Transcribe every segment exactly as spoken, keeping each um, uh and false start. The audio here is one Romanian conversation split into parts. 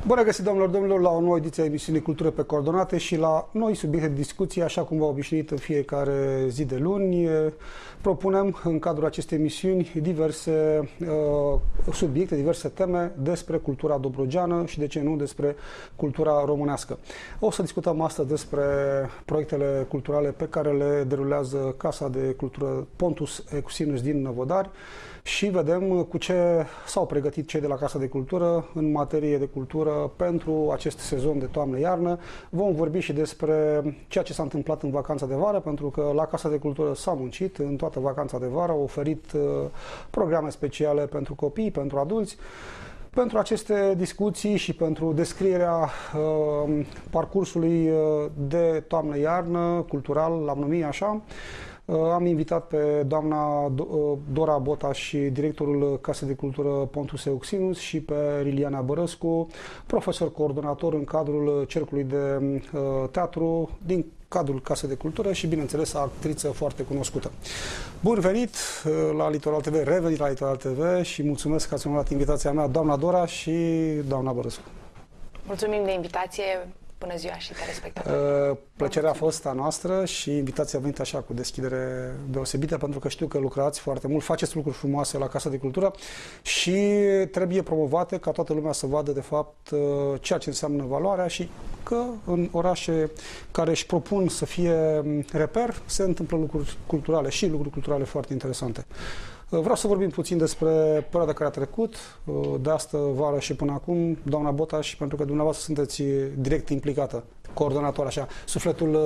Bună găsit, domnilor, domnilor, la o nouă ediție a emisiunii Cultură pe Coordonate și la noi subiecte de discuție, așa cum v-au obișnuit în fiecare zi de luni. Propunem în cadrul acestei emisiuni diverse uh, subiecte, diverse teme despre cultura dobrogeană și, de ce nu, despre cultura românească. O să discutăm astăzi despre proiectele culturale pe care le derulează Casa de Cultură Pontus Euxinus din Năvodari și vedem cu ce s-au pregătit cei de la Casa de Cultură în materie de cultură pentru acest sezon de toamnă-iarnă. Vom vorbi și despre ceea ce s-a întâmplat în vacanța de vară, pentru că la Casa de Cultură s-a muncit în toată vacanța de vară, au oferit uh, programe speciale pentru copii, pentru adulți. Pentru aceste discuții și pentru descrierea uh, parcursului de toamnă-iarnă cultural, l-am numit așa, am invitat pe doamna Dora Botaș, directorul Casei de Cultură Pontus Euxinus, și pe Liliana Bărăscu, profesor coordonator în cadrul Cercului de Teatru din cadrul Casei de Cultură și, bineînțeles, actriță foarte cunoscută. Bun venit la Litoral T V, revenit la Litoral T V și mulțumesc că ați urmat invitația mea, doamna Dora și doamna Bărăscu. Mulțumim de invitație. Bună ziua și telespectatori. Uh, plăcerea a fost a noastră și invitația a venit așa cu deschidere deosebită, pentru că știu că lucrați foarte mult, faceți lucruri frumoase la Casa de Cultură și trebuie promovate ca toată lumea să vadă de fapt ceea ce înseamnă valoarea și că în orașe care își propun să fie reper se întâmplă lucruri culturale și lucruri culturale foarte interesante. Vreau să vorbim puțin despre perioada care a trecut, de astă vară și până acum, doamna Botaș, pentru că dumneavoastră sunteți direct implicată, coordonator, așa, sufletul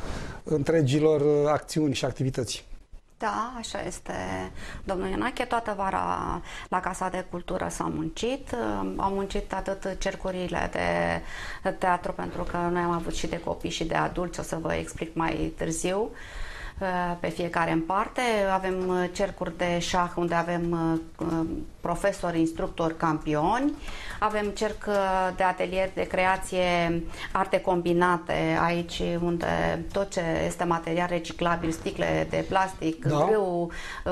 întregilor acțiuni și activități. Da, așa este, domnul Ionache. Toată vara la Casa de Cultură s-a muncit. Au muncit atât cercurile de teatru, pentru că noi am avut și de copii și de adulți, o să vă explic mai târziu, pe fiecare în parte. Avem cercuri de șah unde avem profesori, instructori, campioni. Avem cerc de atelier de creație, arte combinate, aici unde tot ce este material reciclabil, sticle de plastic, da, grâu,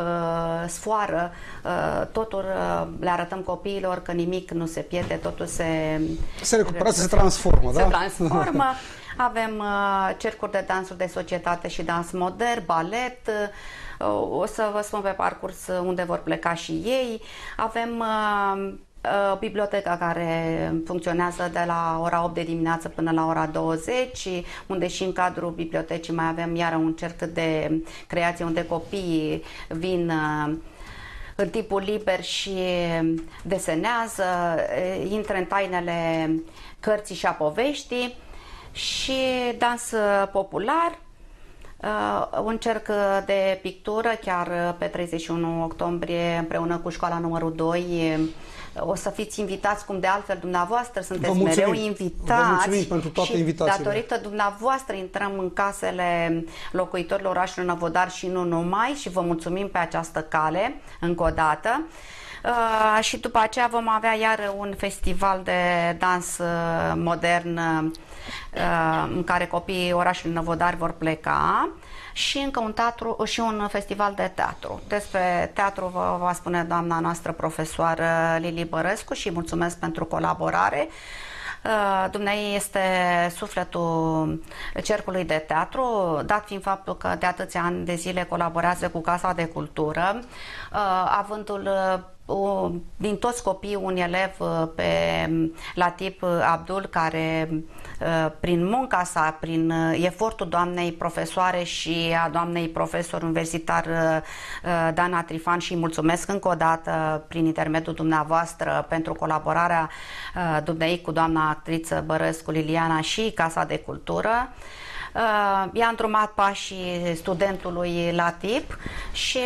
sfoară, totul le arătăm copiilor că nimic nu se pierde, totul se... Se recuperează, se transformă, se da? transformă. Avem uh, cercuri de dansuri de societate și dans modern, balet. Uh, o să vă spun pe parcurs unde vor pleca și ei. Avem uh, uh, biblioteca care funcționează de la ora opt de dimineață până la ora douăzeci, unde și în cadrul bibliotecii mai avem iară un cerc de creație unde copiii vin uh, în timpul liber și desenează, uh, intră în tainele cărții și a poveștii. Și dans popular, uh, un cerc de pictură, chiar pe treizeci și unu octombrie, împreună cu școala numărul doi. O să fiți invitați, cum de altfel dumneavoastră sunteți mereu invitați. Vă mulțumim pentru toate și invitațiile. Datorită dumneavoastră intrăm în casele locuitorilor orașului Năvodari și nu numai, și vă mulțumim pe această cale încă o dată. Uh, și după aceea vom avea iar un festival de dans uh, modern uh, în care copiii orașului Năvodari vor pleca și încă un teatru și un festival de teatru. Despre teatru vă va spune doamna noastră profesoară Lili Bărăscu și mulțumesc pentru colaborare. Uh, Dumnezeu este sufletul Cercului de Teatru, dat fiind faptul că de atâția ani de zile colaborează cu Casa de Cultură, uh, avântul uh, din toți copiii un elev pe Latip Abdul, care prin munca sa, prin efortul doamnei profesoare și a doamnei profesor universitar Dana Trifan, și mulțumesc încă o dată prin intermediul dumneavoastră pentru colaborarea dumneei cu doamna actriță Bărăscu Liliana și Casa de Cultură. I-a îndrumat pașii studentului Latip și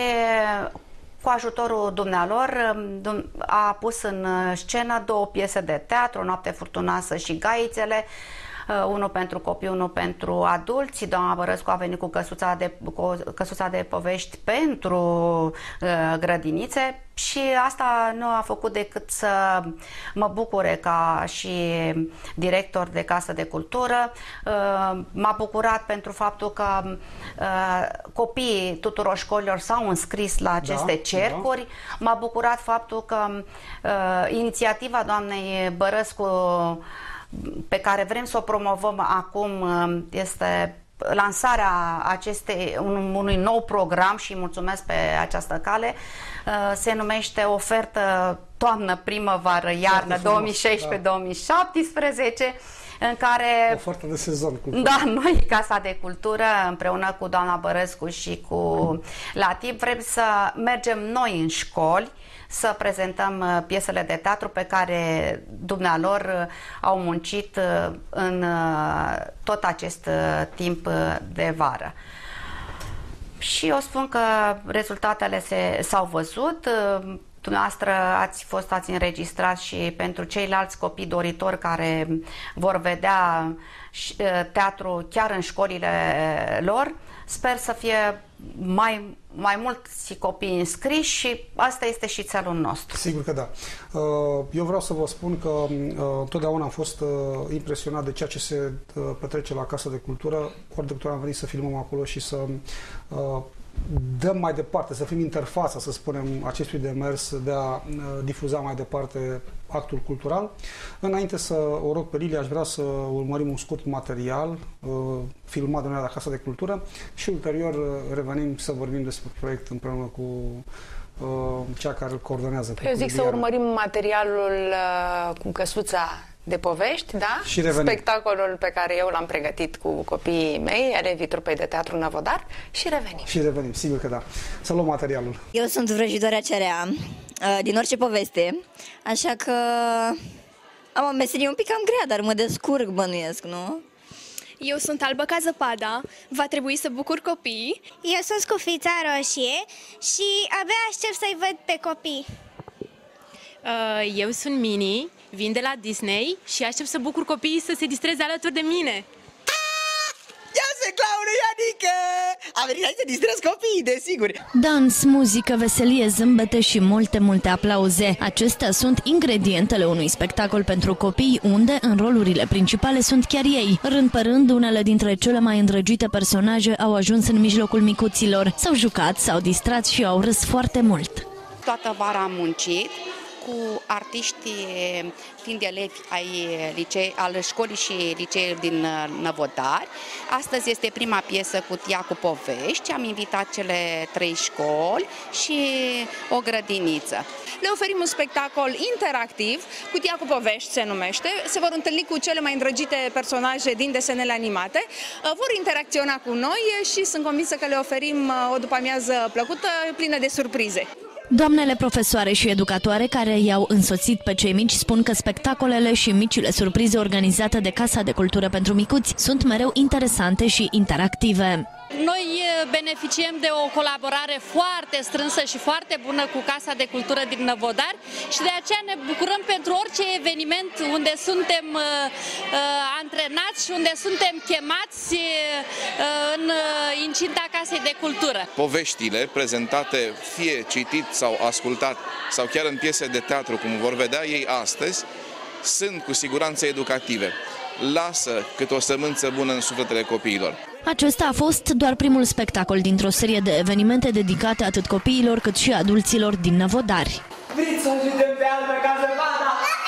cu ajutorul dumnealor a pus în scenă două piese de teatru, Noapte furtunoasă și Gaițele. unul pentru copii, unul pentru adulți. Doamna Bărăscu a venit cu căsuța de, cu căsuța de povești pentru uh, grădinițe și asta nu a făcut decât să mă bucure ca și director de casă de cultură. Uh, m-a bucurat pentru faptul că uh, copiii tuturor școlilor s-au înscris la aceste da, cercuri. Da. M-a bucurat faptul că uh, inițiativa doamnei Bărăscu pe care vrem să o promovăm acum este lansarea acestei, un, unui nou program și mulțumesc pe această cale. Se numește Ofertă Toamnă, Primăvară, Iarnă două mii șaisprezece două mii șaptesprezece, în care... Ofertă de sezon. Da, noi, Casa de Cultură, împreună cu doamna Bărescu și cu Latip, vrem să mergem noi în școli, să prezentăm piesele de teatru pe care dumnealor au muncit în tot acest timp de vară. Și o spun că rezultatele s-au văzut. Dumneavoastră ați fost, ați înregistrat și pentru ceilalți copii doritori care vor vedea teatru chiar în școlile lor. Sper să fie mai, mai mulți copii înscriși și asta este și țelul nostru. Sigur că da. Eu vreau să vă spun că întotdeauna am fost impresionat de ceea ce se petrece la Casa de Cultură. Ori de câte ori am venit să filmăm acolo și să dăm mai departe, să fim interfața, să spunem, acestui demers de a difuza mai departe actul cultural. Înainte să o rog pe Lilia, aș vrea să urmărim un scurt material filmat de noi la Casa de Cultură și ulterior revenim să vorbim despre proiect împreună cu cea care îl coordonează. Eu zic să urmărim materialul cu căsuța de povești, da? Și revenim. Spectacolul pe care eu l-am pregătit cu copiii mei, elevii trupei de teatru Năvodar, și revenim. Și revenim, sigur că da. Să luăm materialul. Eu sunt vrăjitoarea cerea, din orice poveste, așa că am o meserie un pic cam grea, dar mă descurc, bănuiesc, nu? Eu sunt Albă ca zăpada, va trebui să bucur copiii. Eu sunt Scufița Roșie și abia aștept să-i văd pe copii. Eu sunt Mini, vin de la Disney și aștept să bucur copiii să se distreze alături de mine. Ia-se, claună Ianică! A venit aici să distrezi copiii, desigur! Dans, muzică, veselie, zâmbete și multe, multe aplauze. Acestea sunt ingredientele unui spectacol pentru copii, unde, în rolurile principale, sunt chiar ei. Rând pe rând, unele dintre cele mai îndrăgite personaje au ajuns în mijlocul micuților. S-au jucat, s-au distrat și au râs foarte mult. Toată vara am muncit cu artiști, fiind elevi ai licei, al școlii și liceului din Năvodari. Astăzi este prima piesă cu Tia cu povești. Am invitat cele trei școli și o grădiniță. Le oferim un spectacol interactiv, Cutia cu povești se numește. Se vor întâlni cu cele mai îndrăgite personaje din desenele animate. Vor interacționa cu noi și sunt convinsă că le oferim o după-amiază plăcută, plină de surprize. Doamnele profesoare și educatoare care i-au însoțit pe cei mici spun că spectacolele și micile surprize organizate de Casa de Cultură pentru micuți sunt mereu interesante și interactive. Noi beneficiem de o colaborare foarte strânsă și foarte bună cu Casa de Cultură din Năvodari și de aceea ne bucurăm pentru orice eveniment unde suntem uh, uh, antrenați și unde suntem chemați uh, în uh, incinta Casei de Cultură. Poveștile prezentate, fie citit sau ascultat, sau chiar în piese de teatru, cum vor vedea ei astăzi, sunt cu siguranță educative. Lasă cât o sămânță bună în sufletele copiilor. Acesta a fost doar primul spectacol dintr-o serie de evenimente dedicate atât copiilor cât și adulților din Năvodari. Vreți să ajutăm pe Albă ca zăpada?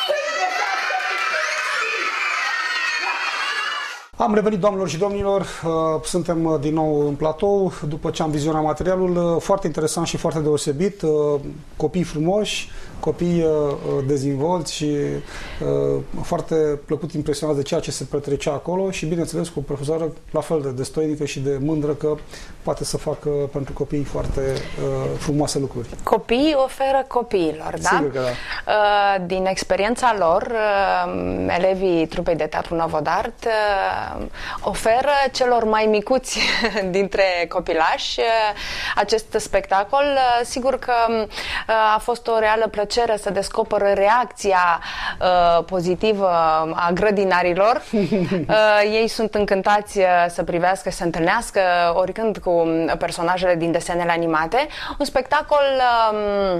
Am revenit, doamnelor și domnilor, suntem din nou în platou după ce am vizionat materialul, foarte interesant și foarte deosebit, copii frumoși, copii dezvolți și foarte plăcut impresionați de ceea ce se petrecea acolo și, bineînțeles, cu o profesoară la fel de destoinică și de mândră că poate să facă pentru copii foarte frumoase lucruri. Copiii oferă copiilor, da? Sigur că da. Din experiența lor, elevii trupei de teatru Năvodart oferă celor mai micuți dintre copilași acest spectacol. Sigur că a fost o reală plăcere plăcere să descoper reacția uh, pozitivă a grădinarilor. uh, ei sunt încântați să privească și să întâlnească oricând cu personajele din desenele animate. Un spectacol uh,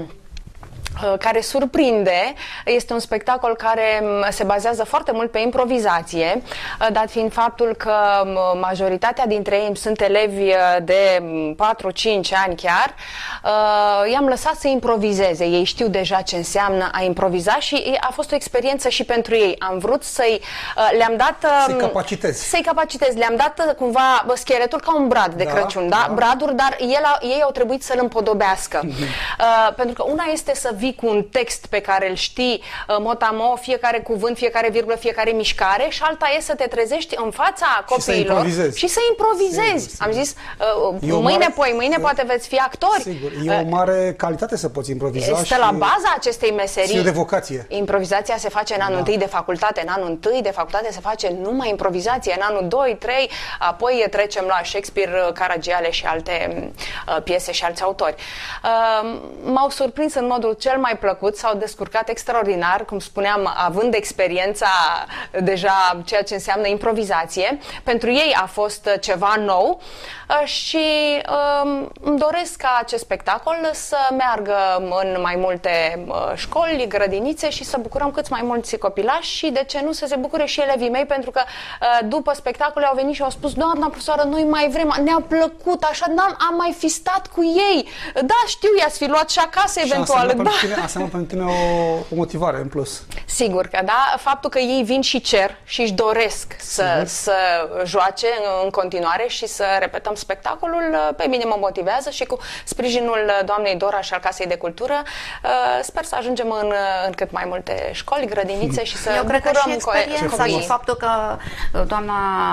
care surprinde, este un spectacol care se bazează foarte mult pe improvizație, dat fiind faptul că majoritatea dintre ei sunt elevi de patru cinci ani chiar. I-am lăsat să improvizeze, ei știu deja ce înseamnă a improviza și a fost o experiență și pentru ei. Am vrut să-i le-am dat... Să-i capacitezi. Să-i capacitezi. Le-am dat cumva scheletul ca un brad de da, Crăciun, da? Da? Braduri, dar el, ei au trebuit să-l împodobească. uh, pentru că una este să vii cu un text pe care îl știi, mot-a-mot, fiecare cuvânt, fiecare virgulă, fiecare mișcare, și alta e să te trezești în fața copiilor și să improvizezi. Sigur, Am zis, uh, mâine, mare, poi, mâine poate veți fi actori. Sigur, e o mare calitate să poți improviza. Este și la baza acestei meserii. De vocație. Improvizația se face în anul întâi da. de facultate, în anul întâi de facultate se face numai improvizație, în anul doi, trei, apoi trecem la Shakespeare, Caragiale și alte uh, piese și alți autori. Uh, M-au surprins în modul cel mai plăcut, s-au descurcat extraordinar, cum spuneam, având experiența deja ceea ce înseamnă improvizație. Pentru ei a fost ceva nou și um, îmi doresc ca acest spectacol să meargă în mai multe școli, grădinițe și să bucurăm cât mai mulți copilași și, de ce nu, să se bucure și elevii mei, pentru că după spectacole au venit și au spus: doamna profesoară, noi mai vrem, ne-a plăcut așa, am mai fi stat cu ei. Da, știu, i-ați fi luat și acasă eventual. Da. Înseamnă pentru tine o, o motivare în plus. Sigur că da, faptul că ei vin și cer și își doresc să, să joace în, în continuare și să repetăm spectacolul, pe mine mă motivează și cu sprijinul doamnei Dora și al Casei de Cultură sper să ajungem în, în cât mai multe școli, grădinițe și să Eu cred că și experiența și faptul că doamna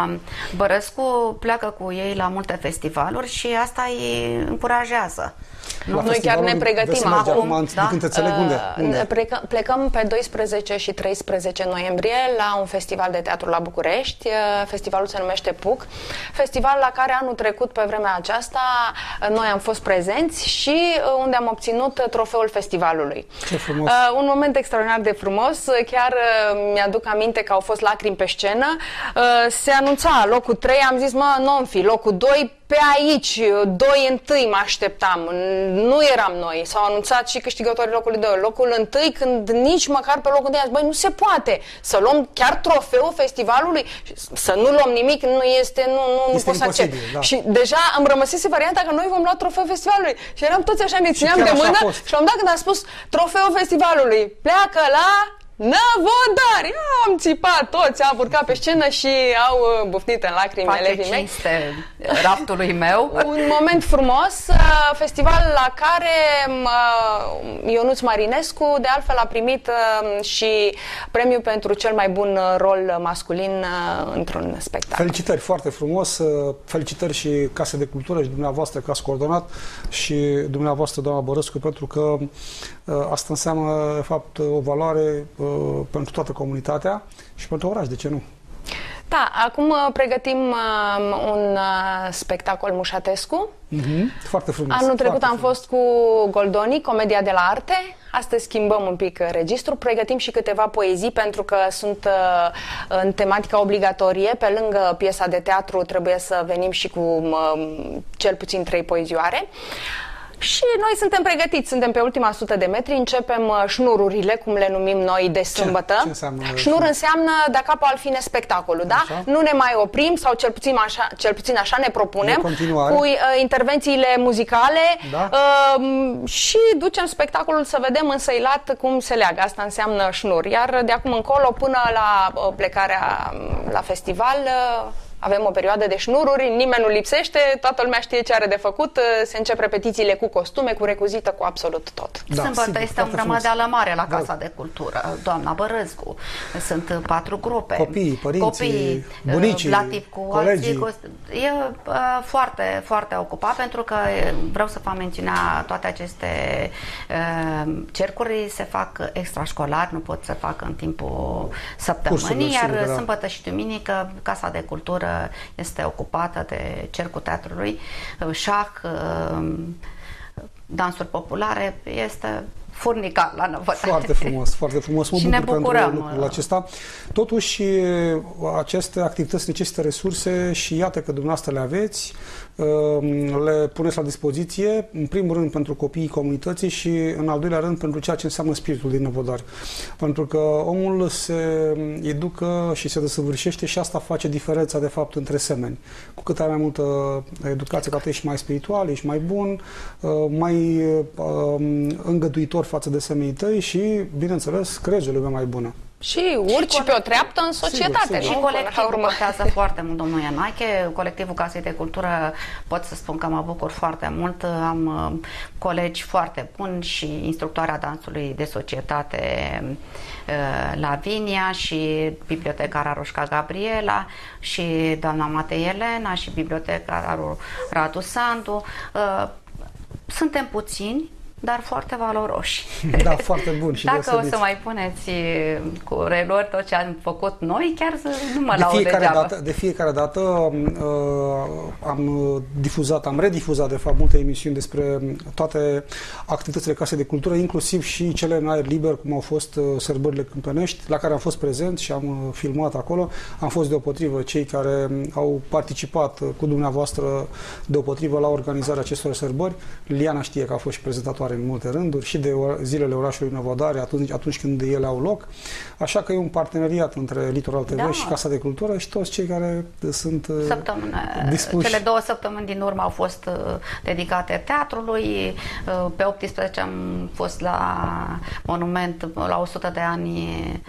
Bărăscu pleacă cu ei la multe festivaluri și asta îi încurajează. Nu? Noi chiar ne pregătim acum. Da? Unde? Unde? Plecăm pe doisprezece și treisprezece noiembrie la un festival de teatru la București. Festivalul se numește P U C. Festival la care anul trecut, pe vremea aceasta, noi am fost prezenți și unde am obținut trofeul festivalului. Ce frumos! Un moment extraordinar de frumos. Chiar mi-aduc aminte că au fost lacrimi pe scenă. Se anunța locul trei, am zis: mă, nu-mi fi, locul doi pe aici, doi întâi mă așteptam. Nu eram noi. S-au anunțat și câștigătorii locului doi. Locul întâi, când nici măcar pe locul întâi, am zis: băi, nu se poate să luăm chiar trofeul festivalului, să nu luăm nimic, nu este, nu, nu, este nu pot să accept. Da. Și deja îmi rămăsese varianta că noi vom lua trofeul festivalului. Și eram toți așa, ne țineam de mână și l-am dat când a spus trofeul festivalului. Pleacă la Năvodari! Am țipat toți, au urcat pe scenă și au bufnit în lacrimi elevii mei. Face cinste raptului meu. Un moment frumos, festival la care Ionuț Marinescu de altfel a primit și premiul pentru cel mai bun rol masculin într-un spectacol. Felicitări, foarte frumos, felicitări și Casa de Cultură și dumneavoastră că ați coordonat și dumneavoastră, doamna Bărăscu, pentru că asta înseamnă, de fapt, o valoare pentru toată comunitatea și pentru oraș, de ce nu? Da, acum pregătim uh, un uh, spectacol Mușatescu. Mm-hmm. Foarte frumos. Anul trecut foarte am frumos. fost cu Goldoni, Comedia de la Arte. Astăzi schimbăm un pic registru, pregătim și câteva poezii pentru că sunt uh, în tematică obligatorie. Pe lângă piesa de teatru trebuie să venim și cu uh, cel puțin trei poezioare. Și noi suntem pregătiți, suntem pe ultima sută de metri, începem uh, șnururile, cum le numim noi, de sâmbătă. Ce, ce înseamnă? Șnur înseamnă de capul al fine spectacolul, da? Așa. Nu ne mai oprim, sau cel puțin așa, cel puțin așa ne propunem, cu uh, intervențiile muzicale, da? uh, și ducem spectacolul să vedem însăilat cum se leagă. Asta înseamnă șnur. Iar de acum încolo, până la uh, plecarea la festival, uh, avem o perioadă de șnururi, nimeni nu lipsește, toată lumea știe ce are de făcut, se încep repetițiile cu costume, cu recuzită, cu absolut tot. Da, Sâmbătă sigur, este un grămădeală mare la Casa da. de Cultură, doamna Bărăscu, sunt patru grupe. Copiii, părinții, copii, bunicii, Blativ cu colegii. Alții, e uh, foarte, foarte ocupat, pentru că vreau să fac mențiunea toate aceste uh, cercuri se fac extrașcolar, nu pot să fac în timpul săptămânii, iar sigur, da. sâmbătă și duminică Casa de Cultură este ocupată de Cercul Teatrului, șah, dansuri populare, este furnicar la Năvodari. Foarte frumos, foarte frumos. Mă și bucur ne bucurăm. pentru lucrul acesta. Totuși, aceste activități necesită resurse și iată că dumneavoastră le aveți, le puneți la dispoziție, în primul rând pentru copiii comunității și în al doilea rând pentru ceea ce înseamnă spiritul din Năvodari. Pentru că omul se educă și se desăvârșește și asta face diferența de fapt între semeni. Cu cât ai mai multă educație, cu atât ești mai spiritual, ești mai bun, mai îngăduitor față de semenii tăi și, bineînțeles, creezi o lume mai bună. Și urci și pe o treaptă în societate. Sigur, sigur. Și colectivul contează foarte mult, domnul Ianache. Colectivul Casei de Cultură, pot să spun că mă bucur foarte mult. Am uh, colegi foarte buni și instructoarea dansului de societate uh, Lavinia și bibliotecara Roșca Gabriela și doamna Matei Elena și bibliotecarul Radu Sandu. Uh, suntem puțini, dar foarte valoroși. Da, foarte bun și dacă deosebiți. O să mai puneți cu reluări tot ce am făcut noi, chiar să nu mă de laud fiecare degeaba. dată, de fiecare dată uh, am difuzat, am redifuzat de fapt multe emisiuni despre toate activitățile Casei de Cultură, inclusiv și cele în aer liber, cum au fost uh, sărbările câmpenești, la care am fost prezent și am uh, filmat acolo. Am fost deopotrivă cei care au participat uh, cu dumneavoastră deopotrivă la organizarea acestor sărbări. Liliana știe că a fost și prezentatoare în multe rânduri și de zilele orașului Năvodari atunci, atunci când ele au loc. Așa că e un parteneriat între Litoral T V da. și Casa de Cultură și toți cei care sunt Săptămână. dispuși. Cele două săptămâni din urmă au fost dedicate teatrului. Pe optsprezece am fost la monument la o sută de ani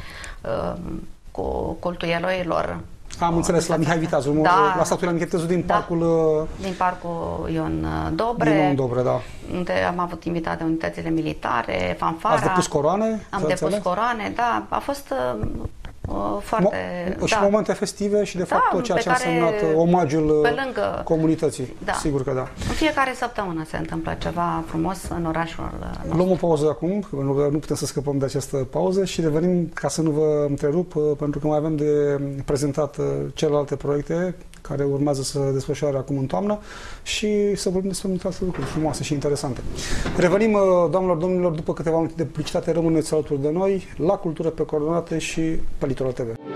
cu cultul eroilor. Am înțeles, la Mihai Viteazul, da, la statuia Mihai Viteazul din da, parcul... Din parcul Ion Dobre. Din Ion Dobre, da. Unde am avut invitate unitățile militare, fanfara. Ați depus coroane? Am depus înțeles? coroane, da. A fost uh, foarte... Mo și da. momente festive și, de fapt, da, tot ceea ce a care, însemnat omagiul pe lângă, comunității. Da. Sigur că da. În fiecare săptămână se întâmplă ceva frumos în orașul nostru. Luăm o pauză acum, pentru că nu putem să scăpăm de această pauză și revenim, ca să nu vă întrerup, pentru că mai avem de prezentat celelalte proiecte care urmează să desfășoare acum în toamnă și să vorbim despre multe alte lucruri frumoase și interesante. Revenim, doamnelor, domnilor, după câteva minute de publicitate, rămâneți alături de noi la Cultură pe Coordonate și pe Litoral T V.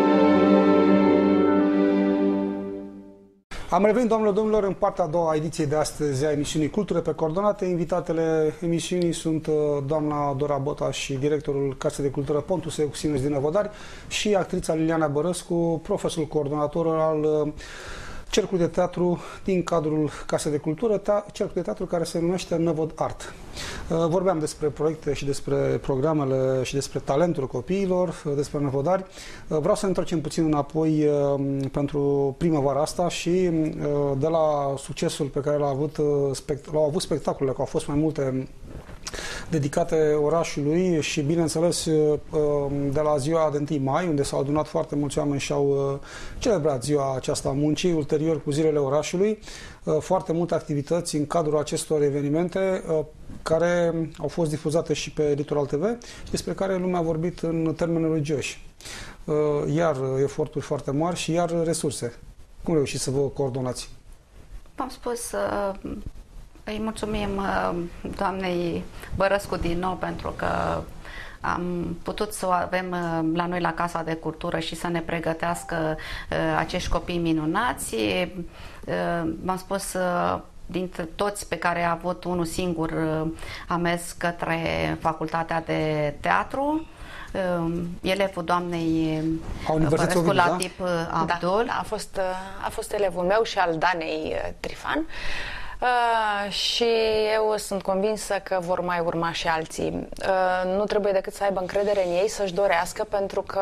Am revenit, doamnelor, domnilor, în partea a doua a ediției de astăzi a emisiunii Cultură pe Coordonate. Invitatele emisiunii sunt doamna Dora Bota și directorul Casei de Cultură Pontus Euxinus din Năvodari și actrița Liliana Bărăscu, profesorul coordonator al Cercului de Teatru din cadrul Casei de Cultură, cercul de teatru care se numește Năvod Art. Vorbeam despre proiecte și despre programele și despre talentul copiilor, despre Năvodari. Vreau să ne întoarcem puțin înapoi pentru primăvara asta și de la succesul pe care l-a avut, l-au avut spectacolele, că au fost mai multe dedicate orașului și, bineînțeles, de la ziua de întâi mai, unde s-au adunat foarte mulți oameni și au celebrat ziua aceasta a muncii, ulterior cu zilele orașului, foarte multe activități în cadrul acestor evenimente care au fost difuzate și pe Litoral T V și despre care lumea a vorbit în termeni elogioși. Iar eforturi foarte mari și iar resurse. Cum reușiți să vă coordonați? V-am spus... Uh... Îi mulțumim doamnei Bărăscu din nou pentru că am putut să o avem la noi la Casa de Cultură și să ne pregătească acești copii minunați. V-am spus, dintre toți pe care a avut unul singur a mers către Facultatea de Teatru. Elevul doamnei Bărăscu Latip Abdul. Da, a fost, a fost elevul meu și al Danei Trifan. Uh, și eu sunt convinsă că vor mai urma și alții. Uh, nu trebuie decât să aibă încredere în ei, să-și dorească, pentru că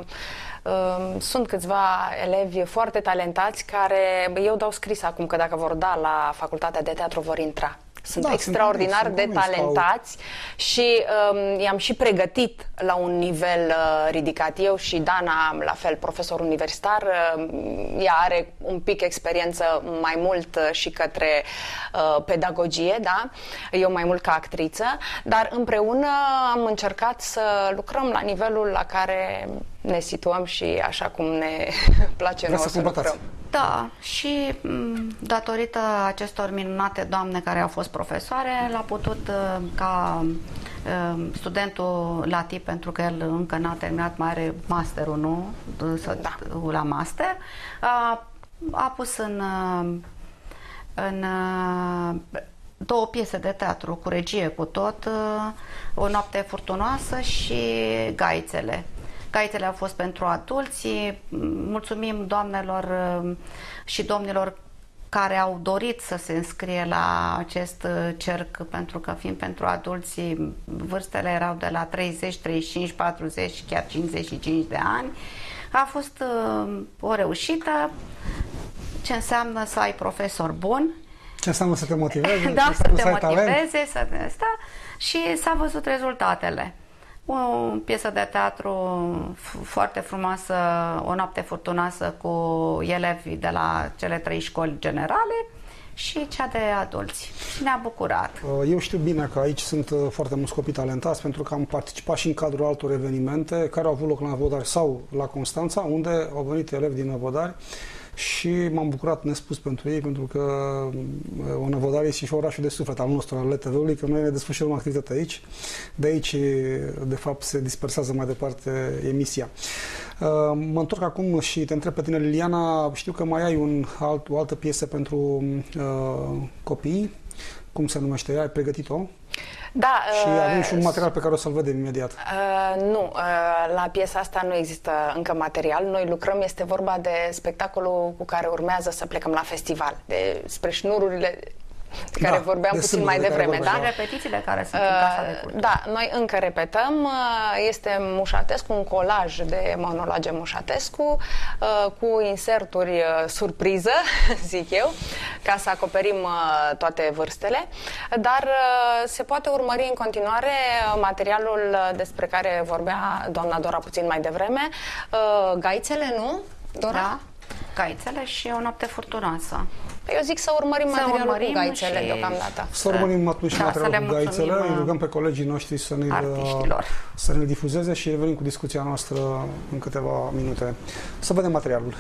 uh, sunt câțiva elevi foarte talentați care, eu dau scris acum că dacă vor da la Facultatea de Teatru vor intra. Sunt da, extraordinar sunt de talentați și um, i-am și pregătit la un nivel uh, ridicat. Eu și Dana, la fel, profesor universitar, uh, ea are un pic experiență mai mult uh, și către uh, pedagogie, da? Eu mai mult ca actriță, dar împreună am încercat să lucrăm la nivelul la care ne situăm și așa cum ne place nouă să lucrăm. Da, și datorită acestor minunate doamne care au fost profesoare, l-a putut ca studentul Lati, pentru că el încă n-a terminat, mai are masterul, nu? Da. La master, a, a pus în, în două piese de teatru, cu regie, cu tot, O noapte furtunoasă și Gaițele. Gaițele au fost pentru adulți. Mulțumim doamnelor și domnilor care au dorit să se înscrie la acest cerc, pentru că fiind pentru adulți, vârstele erau de la treizeci, treizeci și cinci, patruzeci, chiar cincizeci și cinci de ani. A fost o reușită. Ce înseamnă să ai profesor bun? Ce înseamnă să te motiveze? Da, să te motiveze, să te asta, și s-a văzut rezultatele. O piesă de teatru foarte frumoasă, O noapte furtunoasă, cu elevi de la cele trei școli generale și cea de adulți. Ne-a bucurat. Eu știu bine că aici sunt foarte mulți copii talentați, pentru că am participat și în cadrul altor evenimente care au avut loc la Năvodari sau la Constanța, unde au venit elevi din Năvodari. Și m-am bucurat nespus pentru ei, pentru că o Năvodari este și orașul de suflet al nostru, al L T V-ului, că noi ne desfășurăm activitatea aici. De aici, de fapt, se dispersează mai departe emisia. Mă întorc acum și te întreb pe tine, Liliana, știu că mai ai un alt, o altă piesă pentru uh, copii. Cum se numește ea? Ai pregătit-o? Da. Și avem și un material pe care o să-l vedem imediat. Uh, nu, uh, la piesa asta nu există încă material. Noi lucrăm, este vorba de spectacolul cu care urmează să plecăm la festival, despre șnururile de care da, vorbeam de puțin mai devreme. Da? repetițiile care sunt uh, în Casa de Cultură. Da, noi încă repetăm. Este Mușatescu, un colaj de monologe Mușatescu, uh, cu inserturi uh, surpriză, zic eu, ca să acoperim uh, toate vârstele. Dar uh, se poate urmări în continuare materialul despre care vorbea doamna Dora puțin mai devreme. Uh, Gaițele, nu, Dora? Da. Gaițele și O noapte furtunoasă. Eu zic să urmărim să materialul urmărim cu Gaițele și... deocamdată. Să urmărim atunci da, materialul cu Gaițele, îi rugăm pe colegii noștri să ne, să ne difuzeze și revenim cu discuția noastră în câteva minute. Să vedem materialul.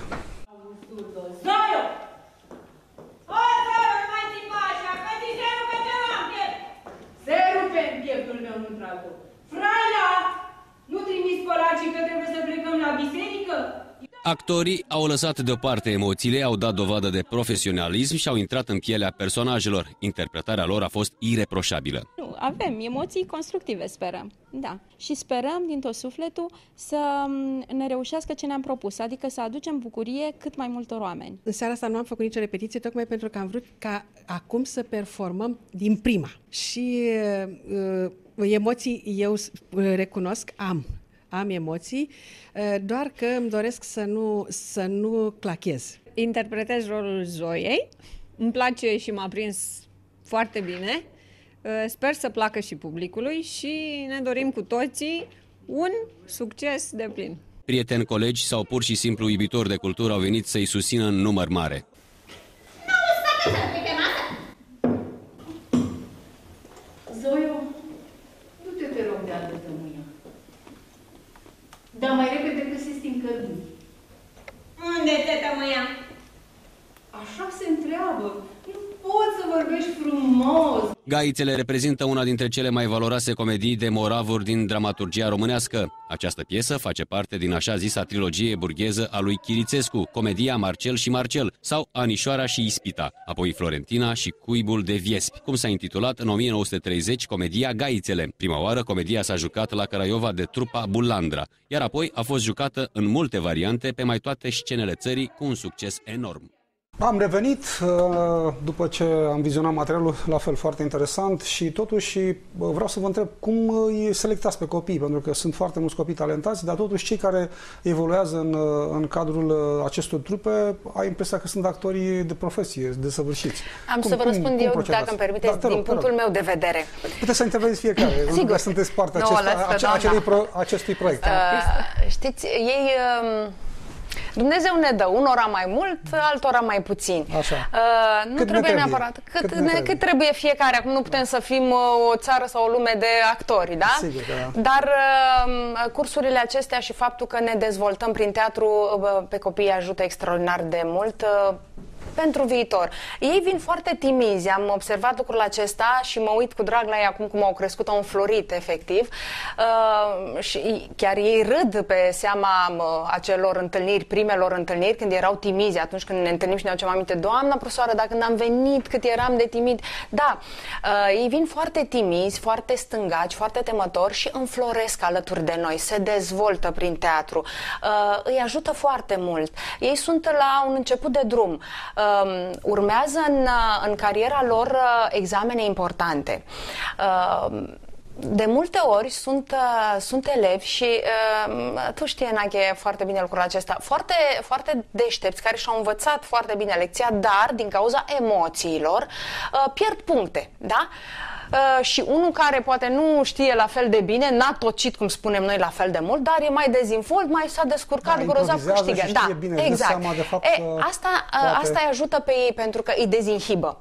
Nu trimis colacii că trebuie să plecăm la biserică? Actorii au lăsat deoparte emoțiile, au dat dovadă de profesionalism și au intrat în pielea personajelor. Interpretarea lor a fost ireproșabilă. Nu, avem emoții constructive, sperăm. Da. Și sperăm din tot sufletul să ne reușească ce ne-am propus, adică să aducem bucurie cât mai multor oameni. În seara asta nu am făcut nicio repetiție, tocmai pentru că am vrut ca acum să performăm din prima. Și uh, emoții eu recunosc, am. Am emoții, doar că îmi doresc să nu, să nu clachez. Interpretez rolul Zoiei, îmi place și m-a prins foarte bine, sper să placă și publicului și ne dorim cu toții un succes deplin. Prieteni, colegi sau pur și simplu iubitori de cultură au venit să-i susțină în număr mare. Zoio, du-te, te rog, de altă tămâia. Dar mai repede că se sting călduri. Unde te tămâia? Așa se întreabă. Nu poți să vorbești frumos. Gaițele reprezintă una dintre cele mai valoroase comedii de moravuri din dramaturgia românească. Această piesă face parte din așa zisa trilogie burgheză a lui Chirițescu, comedia Marcel și Marcel sau Anișoara și Ispita, apoi Florentina și Cuibul de Viespi, cum s-a intitulat în o mie nouă sute treizeci comedia Gaițele. Prima oară comedia s-a jucat la Craiova de trupa Bulandra, iar apoi a fost jucată în multe variante pe mai toate scenele țării cu un succes enorm. Am revenit după ce am vizionat materialul, la fel foarte interesant, și totuși vreau să vă întreb cum îi selectați pe copii, pentru că sunt foarte mulți copii talentați, dar totuși cei care evoluează în, în cadrul acestor trupe, ai impresia că sunt actorii de profesie, desăvârșiți. Am cum, să vă răspund cum, eu, cum dacă îmi permiteți, da, din rog, punctul meu de vedere. Puteți să interveniți fiecare, pentru că sunteți partea no, acest, ace, acelui pro, acestui proiect. Uh, știți, ei... Uh, Dumnezeu ne dă unora mai mult, altora mai puțin. Așa. Uh, nu Cât trebuie, trebuie neapărat. Cât, cât, ne, ne cât trebuie fiecare. Acum nu putem să fim uh, o țară sau o lume de actori, da? Sigur că da. Dar uh, cursurile acestea și faptul că ne dezvoltăm prin teatru uh, pe copii ajută extraordinar de mult. Uh, pentru viitor. Ei vin foarte timizi, am observat lucrul acesta și mă uit cu drag la ei acum cum au crescut, au înflorit efectiv uh, și chiar ei râd pe seama uh, acelor întâlniri, primelor întâlniri, când erau timizi, atunci când ne întâlnim și ne aducem aminte, doamna profesoară, dar când am venit, cât eram de timid. Da, uh, ei vin foarte timizi, foarte stângaci, foarte temători și înfloresc alături de noi, se dezvoltă prin teatru, uh, îi ajută foarte mult. Ei sunt la un început de drum. Uh, urmează în, în cariera lor uh, examene importante. Uh, de multe ori sunt, uh, sunt elevi și uh, tu știi, Enache, foarte bine lucrul acesta, foarte, foarte deștepți, care și-au învățat foarte bine lecția, dar din cauza emoțiilor uh, pierd puncte, da? Uh, și unul care poate nu știe la fel de bine, n-a tocit, cum spunem noi, la fel de mult, dar e mai dezinvolt, mai s-a descurcat da, grozav, câștigă. Da, bine, exact. Seama de fapt e, asta, poate... asta îi ajută pe ei pentru că îi dezinhibă.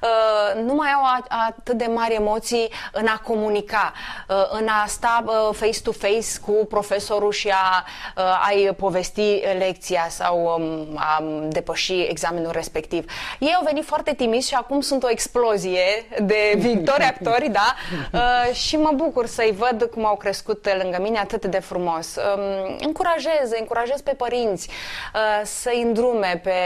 Uh, nu mai au a, atât de mari emoții în a comunica, uh, în a sta uh, face-to-face cu profesorul și a, uh, a-i povesti lecția sau um, a depăși examenul respectiv. Ei au venit foarte timizi și acum sunt o explozie de viitori actori, da? Uh, și mă bucur să-i văd cum au crescut lângă mine atât de frumos. Uh, încurajez, încurajez pe părinți uh, să-i îndrume pe,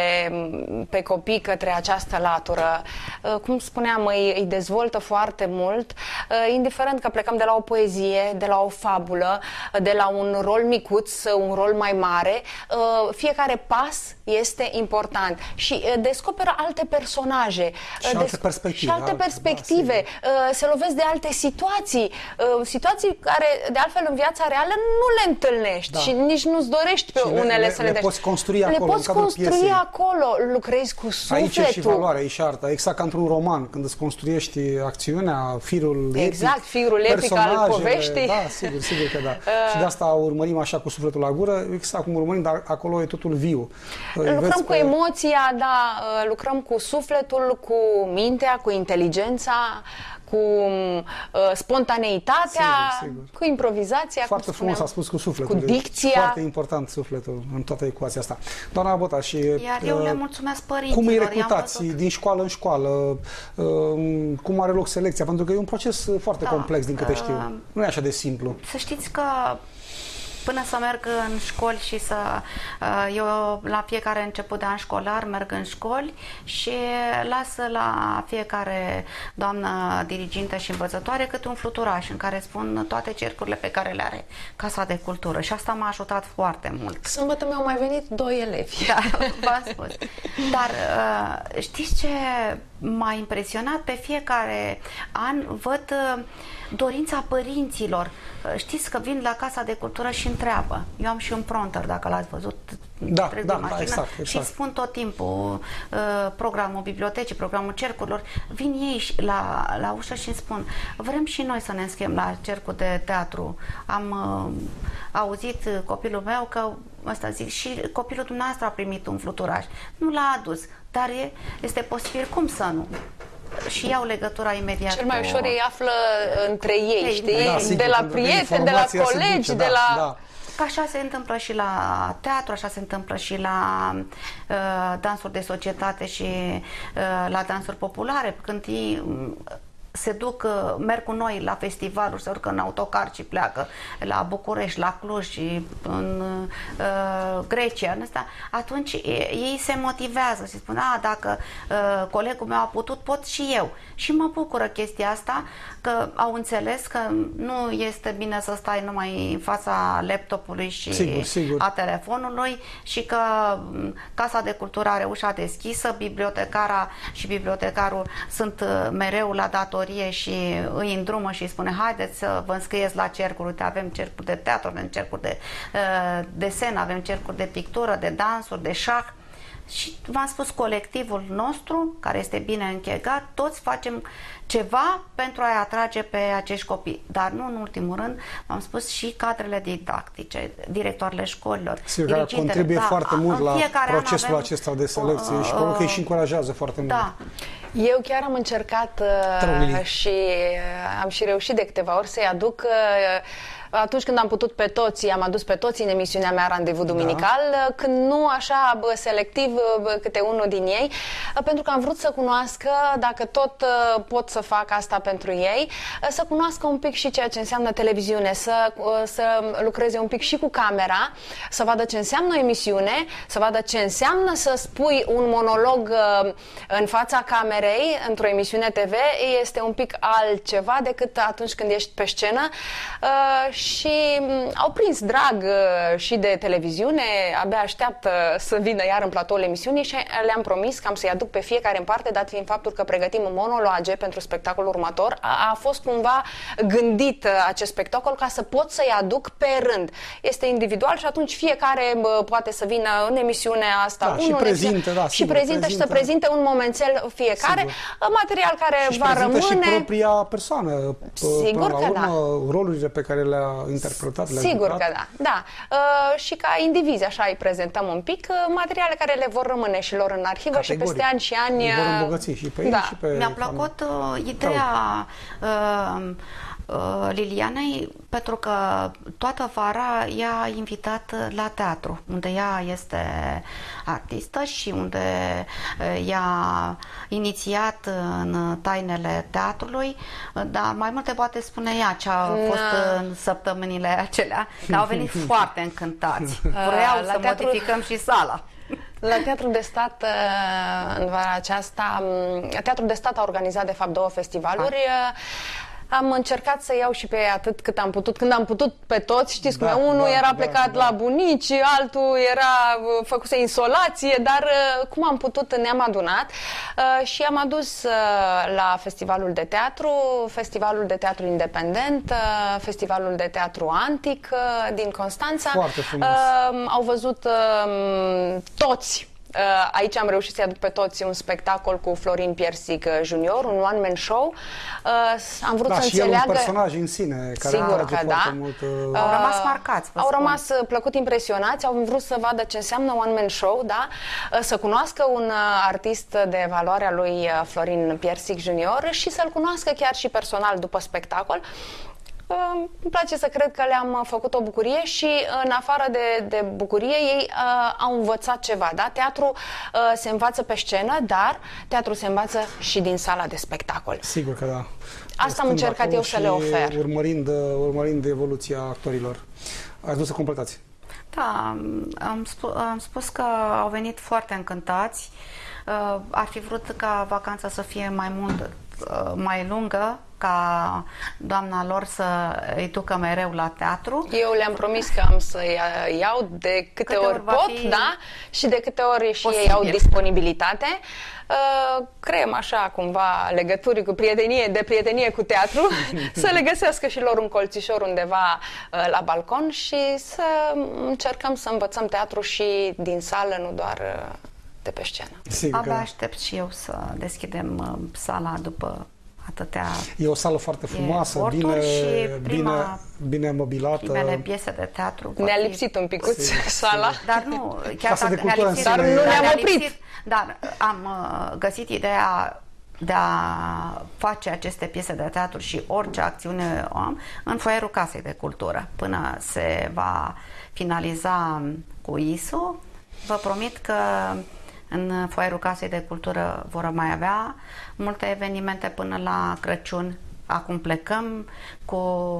pe copii către această latură. Uh, cum spuneam, îi, îi dezvoltă foarte mult, uh, indiferent că plecăm de la o poezie, de la o fabulă, de la un rol micuț, un rol mai mare, uh, fiecare pas este important și uh, descoperă alte personaje. Și alte perspective. Și alte perspective. Da, se lovesc de alte situații, situații care, de altfel, în viața reală nu le întâlnești da. și nici nu-ți dorești pe și unele le, să le, le poți construi acolo, le poți construi piesei. acolo, lucrezi cu sufletul. Aici e și valoarea, e și arta, exact ca într-un roman, când îți construiești acțiunea, firul exact, epic, firul epic al poveștii. Da, sigur, sigur că da. Uh, și de asta urmărim așa cu sufletul la gură, exact cum urmărim, dar acolo e totul viu. Lucrăm cu pe... emoția, da, lucrăm cu sufletul, cu mintea, cu inteligența, cu uh, spontaneitatea, sigur, sigur. cu improvizația. Foarte frumos a spus, cu sufletul. Cu dicția. Foarte important sufletul în toată ecuația asta. Doamna Bota, și Iar eu uh, le mulțumesc părinților. Cum îi recrutați din școală în școală? Uh, cum are loc selecția? Pentru că e un proces foarte da, complex, din câte uh, știu. Nu e așa de simplu. Să știți că până să merg în școli și să... Eu la fiecare început de an școlar merg în școli și las la fiecare doamnă dirigintă și învățătoare câte un fluturaș în care spun toate cercurile pe care le are Casa de Cultură și asta m-a ajutat foarte mult. Sâmbătă mi-au mai venit doi elevi. Da, v-am spus. Dar știți ce m-a impresionat? Pe fiecare an văd dorința părinților. Știți că vin la Casa de Cultură și întreabă. Eu am și un pronter, dacă l-ați văzut, da, da, da, exact, exact. Și spun tot timpul uh, programul bibliotecii, programul cercurilor. Vin ei la, la ușă și îmi spun, vrem și noi să ne înscriem la cercul de teatru. Am uh, auzit copilul meu că, ăsta zic, și copilul dumneavoastră a primit un fluturaș. Nu l-a adus, dar e, este posibil, cum să nu? Și iau legătura imediat. Cel mai ușor ei află între ei, ei știi? Da, sigur, de la prieteni, de la colegi, duce, de la... Da. Că așa se întâmplă și la teatru, așa se întâmplă și la uh, dansuri de societate și uh, la dansuri populare, când ei se duc, merg cu noi la festivaluri, se urcă în autocar și pleacă la București, la Cluj și în uh, Grecia, în asta, atunci ei se motivează și spun, a, dacă uh, colegul meu a putut, pot și eu. Și mă bucură chestia asta, că au înțeles că nu este bine să stai numai în fața laptopului și sigur, sigur. a telefonului și că Casa de Cultură are ușa deschisă, bibliotecara și bibliotecarul sunt mereu la datorie și îi îndrumă și îi spune, haideți să vă înscrieți la cercuri, uite, avem cercuri de teatru, avem cercuri de uh, desen, avem cercuri de pictură, de dansuri, de șah. Și v-am spus, colectivul nostru, care este bine închegat, toți facem ceva pentru a-i atrage pe acești copii. Dar nu în ultimul rând, v-am spus, și cadrele didactice, directoarele școlilor, sigur, care contribuie da, foarte mult la procesul avem, acesta de selecție uh, și probabil că îi și încurajează foarte da. mult. Eu chiar am încercat uh, și uh, am și reușit de câteva ori să-i aduc uh, atunci când am putut pe toți, am adus pe toți în emisiunea mea Randevu Duminical, da. Când nu așa bă, selectiv bă, câte unul din ei, pentru că am vrut să cunoască, dacă tot uh, pot să fac asta pentru ei, uh, să cunoască un pic și ceea ce înseamnă televiziune, să, uh, să lucreze un pic și cu camera, să vadă ce înseamnă o emisiune, să vadă ce înseamnă să spui un monolog uh, în fața camerei într-o emisiune T V, este un pic altceva decât atunci când ești pe scenă. Uh, și au prins drag și de televiziune, abia așteaptă să vină iar în platoul emisiunii și le-am promis că am să-i aduc pe fiecare în parte, dat fiind faptul că pregătim monologe pentru spectacolul următor. A, a fost cumva gândit acest spectacol ca să pot să-i aduc pe rând. Este individual și atunci fiecare bă, poate să vină în emisiunea asta. Da, și prezintă, da, și sigur, prezintă și să prezinte un momențel fiecare, sigur. Material care și va rămâne. Și propria persoană. Sigur că urmă, da. Rolurile pe care le-a interpretat, le-a Sigur jucat. că da, da. Uh, și ca indivizi așa îi prezentăm un pic, uh, materiale care le vor rămâne și lor în arhivă categoric. Și peste ani și ani. Îi vor îmbogăți și pe da. ei și pe... Mi-a plăcut uh, ideea uh, uh, Lilianei, pentru că toată vara ea a invitat la teatru, unde ea este artistă și unde uh, ea a inițiat în tainele teatrului, dar mai multe poate spune ea ce a fost Na. în săptămânile acelea, că au venit foarte încântați. Vreau uh, să teatru... modificăm și sala. La Teatrul de Stat, în vara aceasta, Teatrul de Stat a organizat de fapt două festivaluri. Ah. Am încercat să iau și pe atât cât am putut, când am putut pe toți, știți da, cum e, unul da, era plecat da, la bunici, altul era făcuse insolație, dar cum am putut ne-am adunat și am adus la Festivalul de Teatru, Festivalul de Teatru Independent, Festivalul de Teatru Antic din Constanța. Foarte frumos. Au văzut toți. Aici am reușit să-i aduc pe toți un spectacol cu Florin Piersic junior, un one-man show. Am vrut da, să și înțeleagă... el un personaj în sine, care sigur că da. Mult, uh... Au rămas marcați, Au rămas plăcut impresionați, au vrut să vadă ce înseamnă one-man show, da? Să cunoască un artist de valoarea lui Florin Piersic junior și să-l cunoască chiar și personal după spectacol. Îmi place să cred că le-am făcut o bucurie și în afară de, de bucurie ei uh, au învățat ceva, da? Teatru uh, se învață pe scenă, dar teatru se învață și din sala de spectacol. Sigur că da. Asta am încercat eu să le ofer. Urmărind, urmărind evoluția actorilor. Ați vrut să completați? Da, am, spu- am spus că au venit foarte încântați. Uh, ar fi vrut ca vacanța să fie mai mult, uh, mai lungă, ca doamna lor să îi ducă mereu la teatru. Eu le-am promis că am să iau de câte, câte ori, ori pot, da? Și de câte ori și posibil. Ei au disponibilitate. Uh, creăm așa cumva legături cu prietenie, de prietenie cu teatru, să le găsească și lor un colțișor undeva uh, la balcon și să încercăm să învățăm teatru și din sală, nu doar uh, de pe scenă. Sigur Abia aștept și eu să deschidem uh, sala după atâtea. E o sală foarte frumoasă, bine, bine, bine mobilată. Primele piese de teatru. Ne-a lipsit un picuț sala. Dar nu, chiar Casa dacă ne-a lipsit, dar nu ne-am oprit. Lipsit, dar am uh, găsit ideea de a face aceste piese de teatru și orice acțiune o am în foaierul Casei de Cultură. Până se va finaliza cu I S U, vă promit că în foaierul Casei de Cultură vor mai avea multe evenimente până la Crăciun. Acum plecăm cu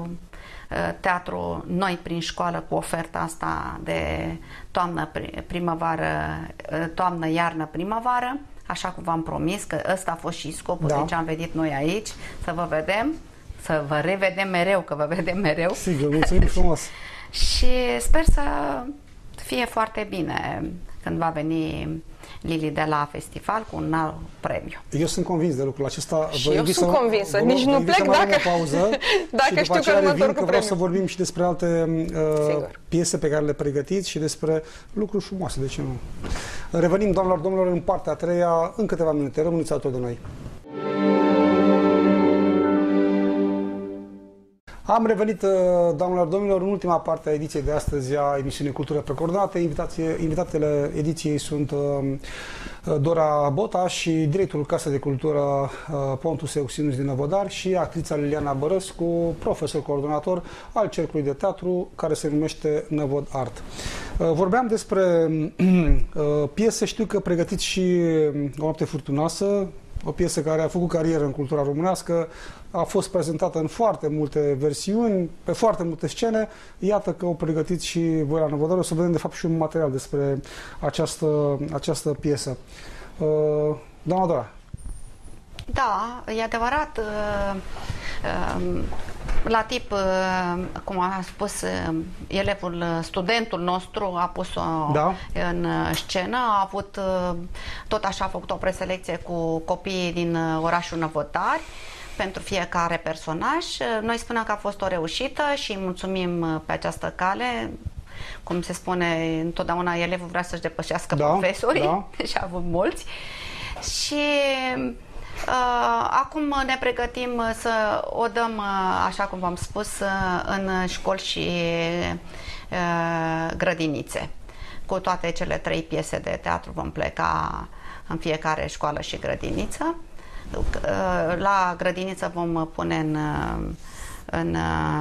teatru noi prin școală, cu oferta asta de toamnă, primăvară, toamnă, iarnă, primăvară, așa cum v-am promis, că ăsta a fost și scopul da. de ce am venit noi aici, să vă vedem, să vă revedem mereu, că vă vedem mereu. Sigur, mulțumim frumos! Și sper să fie foarte bine când va veni Lili de la festival cu un alt premiu. Eu sunt convins de lucrul acesta. Și eu sunt convinsă, nici nu plec dacă, pauză dacă știu că mă întorc cu vreau să vorbim și despre alte uh, piese pe care le pregătiți și despre lucruri frumoase, de ce nu? Revenim, doamnelor, domnilor, în partea a treia, în câteva minute. Rămâneți alături de noi. Am revenit, doamnelor, domnilor, în ultima parte a ediției de astăzi a emisiunii Cultură Precoordonate. Invitatele ediției sunt Dora Bota și directorul Casei de Cultură Pontus Euxinus din Năvodar și actrița Liliana Bărăscu, profesor coordonator al Cercului de Teatru care se numește Năvod Art. Vorbeam despre piese, știu că pregătiți și O noapte furtunoasă, o piesă care a făcut carieră în cultura românească, a fost prezentată în foarte multe versiuni, pe foarte multe scene. Iată că o pregătiți și voi la Năvodar. O să vedem, de fapt, și un material despre această, această piesă. Uh, doamna Dora. Da, e adevărat. Uh, uh, la tip, uh, cum a spus uh, elevul, studentul nostru a pus-o da. în scenă, a avut, uh, tot așa a făcut o preselecție cu copiii din orașul Năvodari pentru fiecare personaj. Noi spunem că a fost o reușită și mulțumim pe această cale. Cum se spune, întotdeauna elevul vrea să-și depășească da, profesorii da. și a avut mulți. Și uh, acum ne pregătim să o dăm, uh, așa cum v-am spus, uh, în școli și uh, grădinițe. Cu toate cele trei piese de teatru vom pleca în fiecare școală și grădiniță. La grădiniță vom pune în, în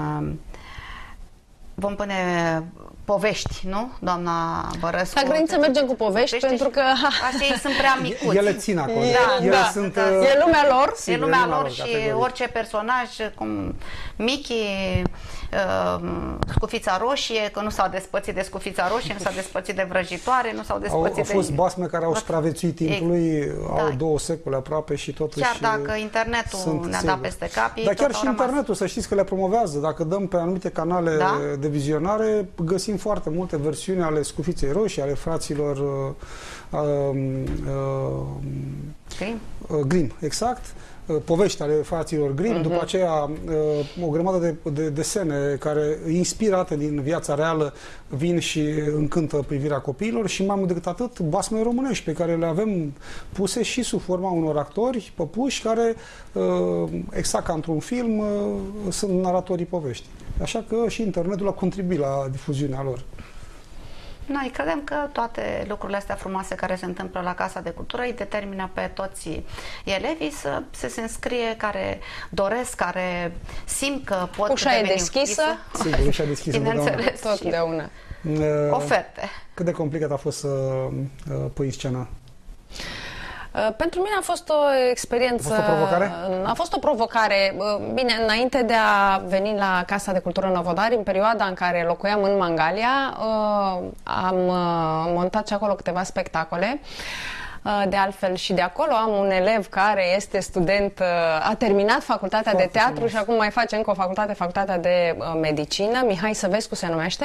vom pune povești, nu, doamna Bărăscu? La grădiniță mergem cu povești, povești pentru că așa ei sunt prea micuți. Ele țin acolo. Da, Ele da, sunt, da. E lumea lor. E lumea lor, lor și categorii. Orice personaj, cum Mickey, uh, Scufița Roșie, că nu s-au despărțit de Scufița Roșie, nu s-au despărțit de Vrăjitoare, nu s-au despărțit au, de... Au fost basme care au supraviețuit timpului, da. Au două secole aproape și totuși... Chiar dacă internetul ne-a dat peste cap, dar chiar și internetul, să știți că le promovează. Dacă dăm pe anumite canale da? de vizionare, găsim foarte multe versiuni ale Scufiței Roșii, ale fraților uh, uh, uh, Grimm. Uh, Grimm, exact. Uh, povești ale fraților Grimm, uh-huh. După aceea uh, o grămadă de, de desene care, inspirate din viața reală, vin și încântă privirea copiilor și mai mult decât atât, basme românești pe care le avem puse și sub forma unor actori păpuși care, uh, exact ca într-un film, uh, sunt naratorii poveștii. Așa că și internetul a contribuit la difuziunea lor. Noi credem că toate lucrurile astea frumoase care se întâmplă la Casa de Cultură îi determină pe toți elevii să, să se înscrie, care doresc, care simt că pot ușa e deschisă. Sigur, ușa e deschisă. Bineînțeles. Totdeauna. Oferte. Cât de complicat a fost să pui în scenă? Pentru mine a fost o experiență... A fost o provocare? A fost o provocare. Bine, înainte de a veni la Casa de Cultură Năvodari, în perioada în care locuiam în Mangalia, am montat și acolo câteva spectacole. De altfel și de acolo am un elev care este student, a terminat facultatea Foarte de teatru frumos. Și acum mai face încă o facultate, facultatea de medicină, Mihai Săvescu se numește.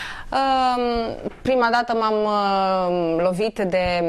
Prima dată m-am lovit de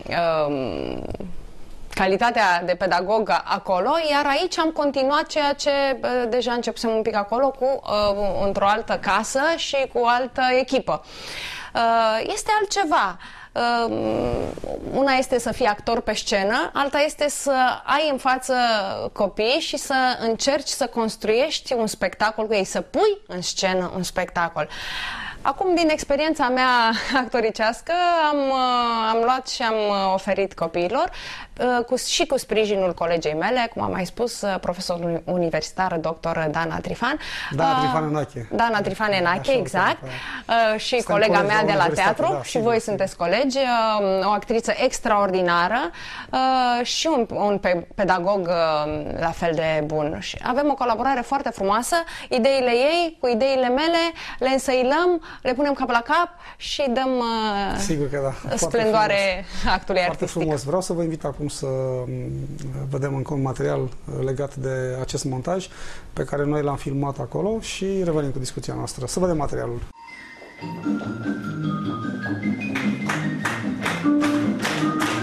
calitatea de pedagog acolo, iar aici am continuat ceea ce deja începusem un pic acolo cu într-o altă casă și cu o altă echipă. Este altceva. Una este să fii actor pe scenă, alta este să ai în față copii și să încerci să construiești un spectacol cu ei, să pui în scenă un spectacol. Acum, din experiența mea actoricească, am, am luat și am oferit copiilor cu, și cu sprijinul colegei mele, cum am mai spus, profesorul universitar, doctor Dana Trifan. Dana Trifan Enache. Dana Trifan Enache, exact. Uh, și Stai colega mea de la teatru, da, și voi sunteți colegi, uh, o actriță extraordinară uh, și un, un pedagog uh, la fel de bun. Și avem o colaborare foarte frumoasă, ideile ei cu ideile mele, le însăilăm, le punem cap la cap și dăm uh, Sigur că da. splendoare actului Foarte artistic. Frumos. Vreau să vă invit acum să vedem încă un material legat de acest montaj pe care noi l-am filmat acolo și revenim cu discuția noastră. Să vedem materialul. Thank you.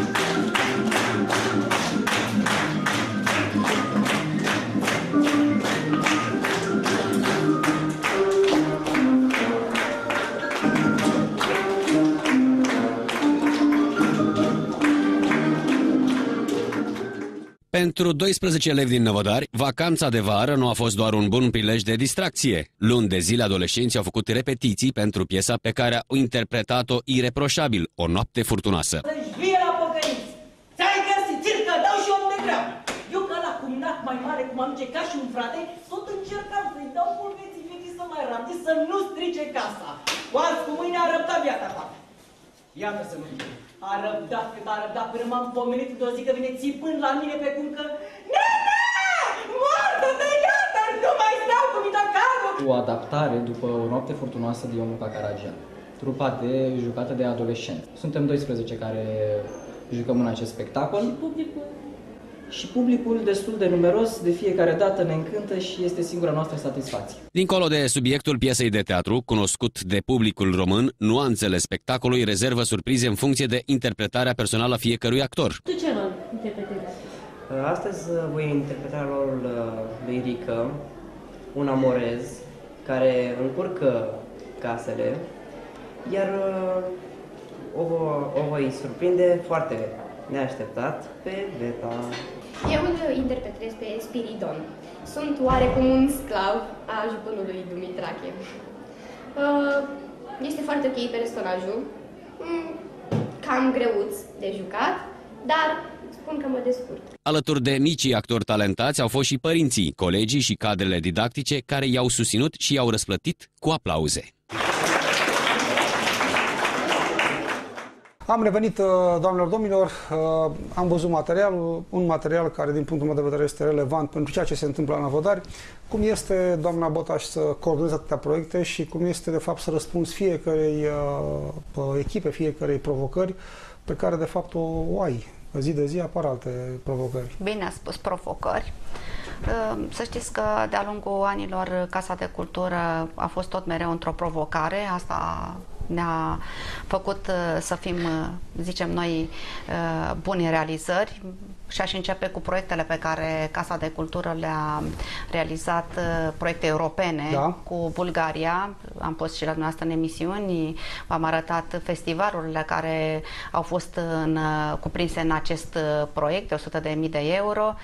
Pentru doisprezece elevi din Năvodari, vacanța de vară nu a fost doar un bun prilej de distracție. Luni de zile, adolescenții au făcut repetiții pentru piesa pe care au interpretat-o ireproșabil, O noapte furtunoasă. Deci vie la pocăinți! Ți-ai găsit, circă, dau și om de treabă! Eu ca la cumnac mai mare, cum am zice, ca și un frate, tot încercam să-i dau pulveții vechi să mai rame, să nu strice casa. Cu azi cu mâine a răbdat viața ta. Iată să nu fie. A răbdat cât a răbdat până m-am pomenit de o zi că vine țipând la mine pe cum că Nene! Moartă-te, iată! Nu mai stau cu mine acasă! O adaptare după O noapte furtunoasă de Ionuca Caragian, trupa de jucată de adolescenți. Suntem doisprezece care jucăm în acest spectacol. Și publicul? Și publicul destul de numeros, de fiecare dată ne încântă și este singura noastră satisfacție. Dincolo de subiectul piesei de teatru, cunoscut de publicul român, nuanțele spectacolului rezervă surprize în funcție de interpretarea personală a fiecărui actor. Tu ce rol interpretezi? Astăzi voi interpreta rolul lui Rică, un amorez care încurcă casele, iar o, o voi surprinde foarte neașteptat pe Veta. Eu îl interpretez pe Spiridon. Sunt oarecum un sclav a jupânului Dumitrache. Este foarte ok personajul, cam greuț de jucat, dar spun că mă descurc. Alături de micii actori talentați au fost și părinții, colegii și cadrele didactice care i-au susținut și i-au răsplătit cu aplauze. Am revenit, doamnelor, domnilor, am văzut materialul, un material care, din punctul meu de vedere, este relevant pentru ceea ce se întâmplă la Năvodari. Cum este, doamna Botaș, să coordonezi atâtea proiecte și cum este, de fapt, să răspunzi fiecarei echipe, fiecarei provocări pe care, de fapt, o, o ai. Zi de zi apar alte provocări. Bine a spus, provocări. Să știți că de-a lungul anilor Casa de Cultură a fost tot mereu într-o provocare. Asta ne-a făcut să fim, zicem noi, buni realizări și aș începe cu proiectele pe care Casa de Cultură le-a realizat, proiecte europene, da, cu Bulgaria. Am fost și la dumneavoastră în emisiuni, v-am arătat festivalurile care au fost în, cuprinse în acest proiect, de o sută de mii de euro.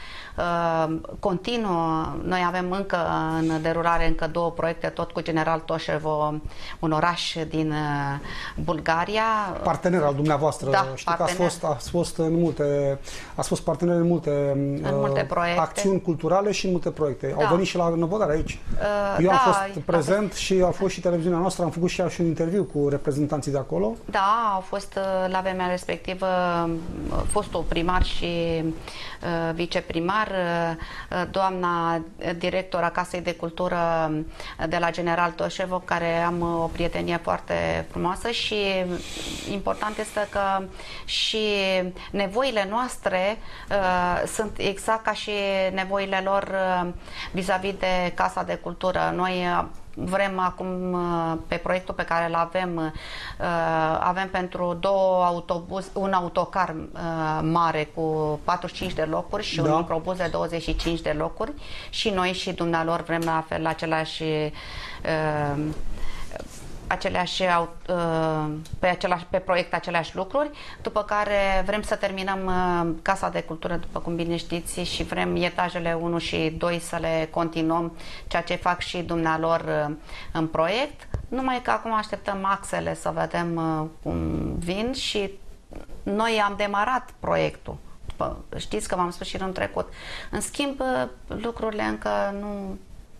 Continuă, noi avem încă în derulare încă două proiecte, tot cu General Toșevo, un oraș din Bulgaria. Partener al dumneavoastră, da, știu că ați fost, ați fost în multe, ați fost partener în multe, în multe proiecte, acțiuni culturale și în multe proiecte. Da. Au venit și la Năvodari aici. Uh, Eu da, am fost prezent și a fost și televiziunea noastră, am făcut și, și un interviu cu reprezentanții de acolo. Da, au fost la vremea respectivă fostul primar și uh, viceprimar, uh, doamna director a Casei de Cultură de la General Toșevo, care am o prietenie foarte frumoasă și important este că și nevoile noastre uh, sunt exact ca și nevoile lor uh, vis-a-vis de Casa de Cultură. Noi uh, vrem acum, uh, pe proiectul pe care îl avem, uh, avem pentru două autobuz, un autocar uh, mare cu patruzeci și cinci de locuri și da, un microbuz de douăzeci și cinci de locuri și noi și dumnealor vrem la fel același uh, aceleași, pe, același, pe proiect aceleași lucruri, după care vrem să terminăm Casa de Cultură, după cum bine știți, și vrem etajele unu și doi să le continuăm, ceea ce fac și dumnealor în proiect, numai că acum așteptăm axele să vedem cum vin și noi am demarat proiectul. Știți că v-am spus și în trecut. În schimb, lucrurile încă nu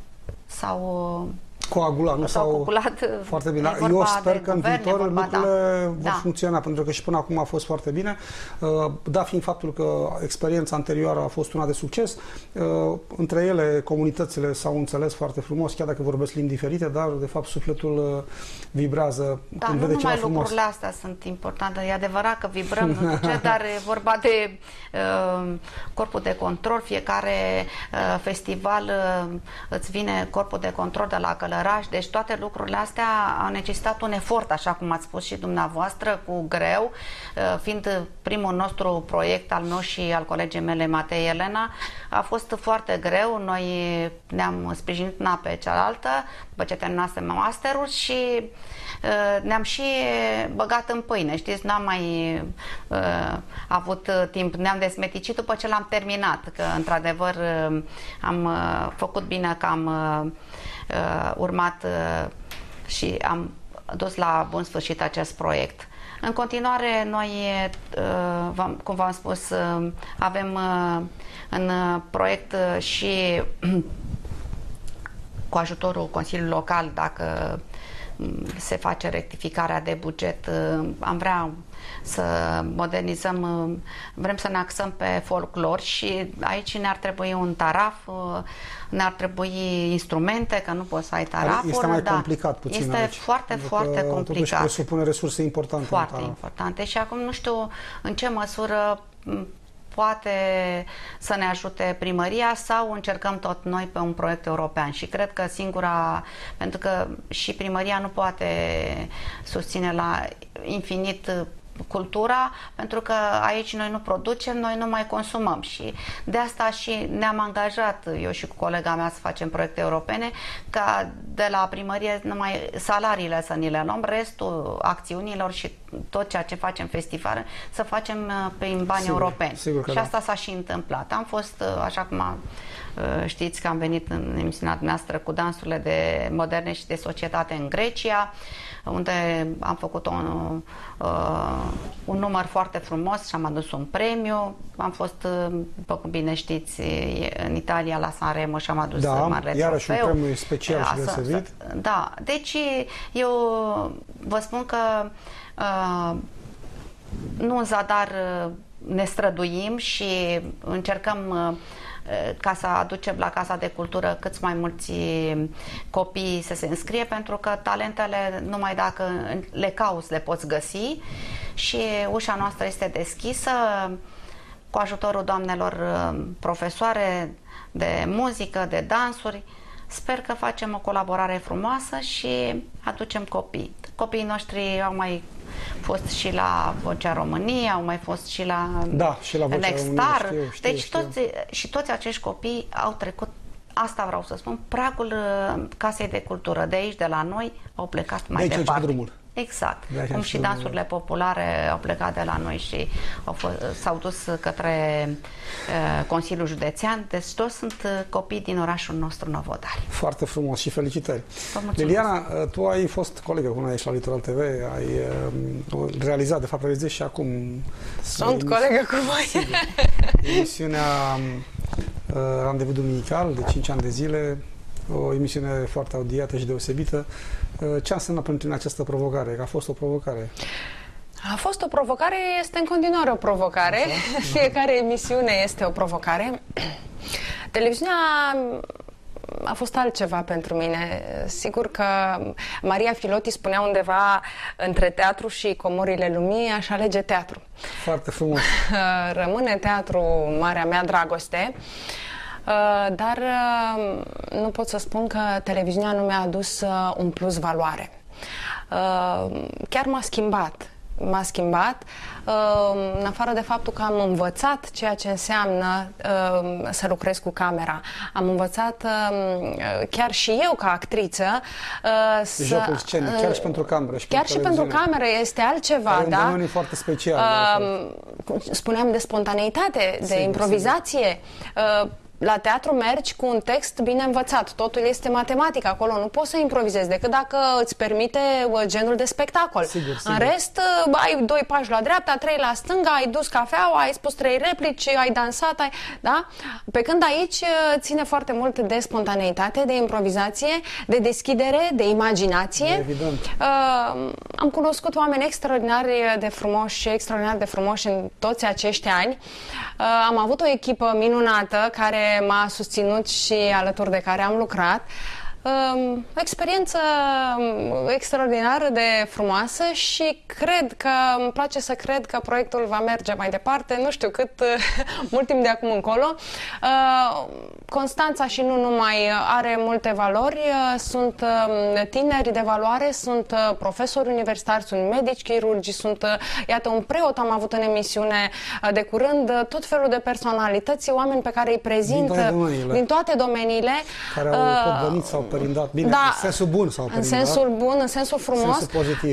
s-au coagulat, nu s-au coagulat. Foarte bine. Eu sper că în viitor lucrurile da, vor da. funcționa, pentru că și până acum a fost foarte bine. Da, fiind faptul că experiența anterioară a fost una de succes, între ele comunitățile s-au înțeles foarte frumos, chiar dacă vorbesc limbi diferite, dar de fapt sufletul vibrează da, când vede ceva frumos. Nu numai lucrurile astea sunt importante, e adevărat că vibrăm, nu ce, dar e vorba de uh, corpul de control, fiecare uh, festival uh, îți vine corpul de control de la Călăraș Raș, deci toate lucrurile astea au necesitat un efort, așa cum ați spus și dumneavoastră, cu greu, fiind primul nostru proiect al meu și al colegii mele, Matei Elena, a fost foarte greu, noi ne-am sprijinit una pe cealaltă, după ce terminasem masterul și ne-am și băgat în pâine, știți, n-am mai uh, avut timp, ne-am desmeticit după ce l-am terminat, că într-adevăr uh, am uh, făcut bine că am uh, urmat uh, și am dus la bun sfârșit acest proiect. În continuare, noi, uh, cum v-am spus, uh, avem uh, în proiect uh, și cu ajutorul Consiliului Local, dacă se face rectificarea de buget, am vrea să modernizăm, vrem să ne axăm pe folclor și aici ne-ar trebui un taraf, ne-ar trebui instrumente, că nu poți să ai tarafuri. Este mai da, complicat puțin Este aici, foarte, foarte complicat. Totuși presupune resurse importante. Foarte importante și acum nu știu în ce măsură poate să ne ajute primăria sau încercăm tot noi pe un proiect european și cred că singura, pentru că și primăria nu poate susține la infinit cultura, pentru că aici noi nu producem, noi nu mai consumăm și de asta și ne-am angajat, eu și cu colega mea, să facem proiecte europene, ca de la primărie numai salariile să ni le luăm, restul acțiunilor și tot ceea ce facem festival să facem prin bani sigur, europeni. Sigur și da. asta s-a și întâmplat. Am fost, așa cum a, știți că am venit în emisiunea noastră cu dansurile de moderne și de societate în Grecia, unde am făcut un, uh, un număr foarte frumos și am adus un premiu. Am fost, după cum bine știți, în Italia la Sanremo și am adus da, marele iarăși trofeu. un premiu special și deosebit. Da, deci eu vă spun că uh, nu în zadar ne străduim și încercăm uh, ca să aducem la Casa de Cultură cât mai mulți copii să se înscrie, pentru că talentele numai dacă le cauți le poți găsi și ușa noastră este deschisă cu ajutorul doamnelor profesoare de muzică, de dansuri. Sper că facem o colaborare frumoasă și aducem copii. Copiii noștri au mai fost și la Vocea României, au mai fost și la, da, și la Vocea Nextar. României, știu, știu, deci știu. Toți, și toți acești copii au trecut, asta vreau să spun, pragul Casei de Cultură. De aici, de la noi, au plecat mai de departe. drumul. Exact. Cum și dansurile populare au plecat de la noi și s-au dus către uh, Consiliul Județean. Deci toți sunt copii din orașul nostru Novodari. Foarte frumos și felicitări. Liliana, tu ai fost colegă cu noi aici la Litoral T V, ai uh, realizat, de fapt realizezi și acum. Sunt colegă cu voi. Emisiunea uh, Randevu Duminical de cinci ani de zile, o emisiune foarte audiată și deosebită. Ce a însemnat pentru tine această provocare? Că a fost o provocare? A fost o provocare, este în continuare o provocare. Așa? Fiecare emisiune este o provocare. Televiziunea a fost altceva pentru mine. Sigur că Maria Filoti spunea undeva: între teatru și comorile lumii aș alege teatru. Foarte frumos. Rămâne teatru marea mea dragoste. Dar nu pot să spun că televiziunea nu mi-a adus un plus valoare. Chiar m-a schimbat. M-a schimbat, în afară de faptul că am învățat ceea ce înseamnă să lucrez cu camera. Am învățat chiar și eu ca actriță să... Jocul scenic, chiar și pentru cameră. Și chiar și pentru cameră este altceva, da? Un domeniu foarte special. Spuneam de spontaneitate, de sigur, improvizație. Sigur. La teatru mergi cu un text bine învățat. Totul este matematică acolo. Nu poți să improvizezi decât dacă îți permite genul de spectacol. Sigur, sigur. În rest, ai doi pași la dreapta, trei la stânga, ai dus cafeaua, ai spus trei replici, ai dansat, ai... Da? Pe când aici ține foarte mult de spontaneitate, de improvizație, de deschidere, de imaginație. Evident. Uh, am cunoscut oameni extraordinari de frumoși, extraordinar de frumoși în toți acești ani. Uh, am avut o echipă minunată care m-a susținut și alături de care am lucrat. O experiență extraordinară de frumoasă și cred că, îmi place să cred că proiectul va merge mai departe, nu știu cât, mult timp de acum încolo. Constanța și nu numai are multe valori, sunt tineri de valoare, sunt profesori universitari, sunt medici, chirurgi, sunt, iată, un preot am avut în emisiune de curând, tot felul de personalități, oameni pe care îi prezint din toate domeniile, din toate domeniile care au tot venit sau părindat, bine, da, în sensul bun sau în sensul bun, în sensul frumos, sensul pozitiv,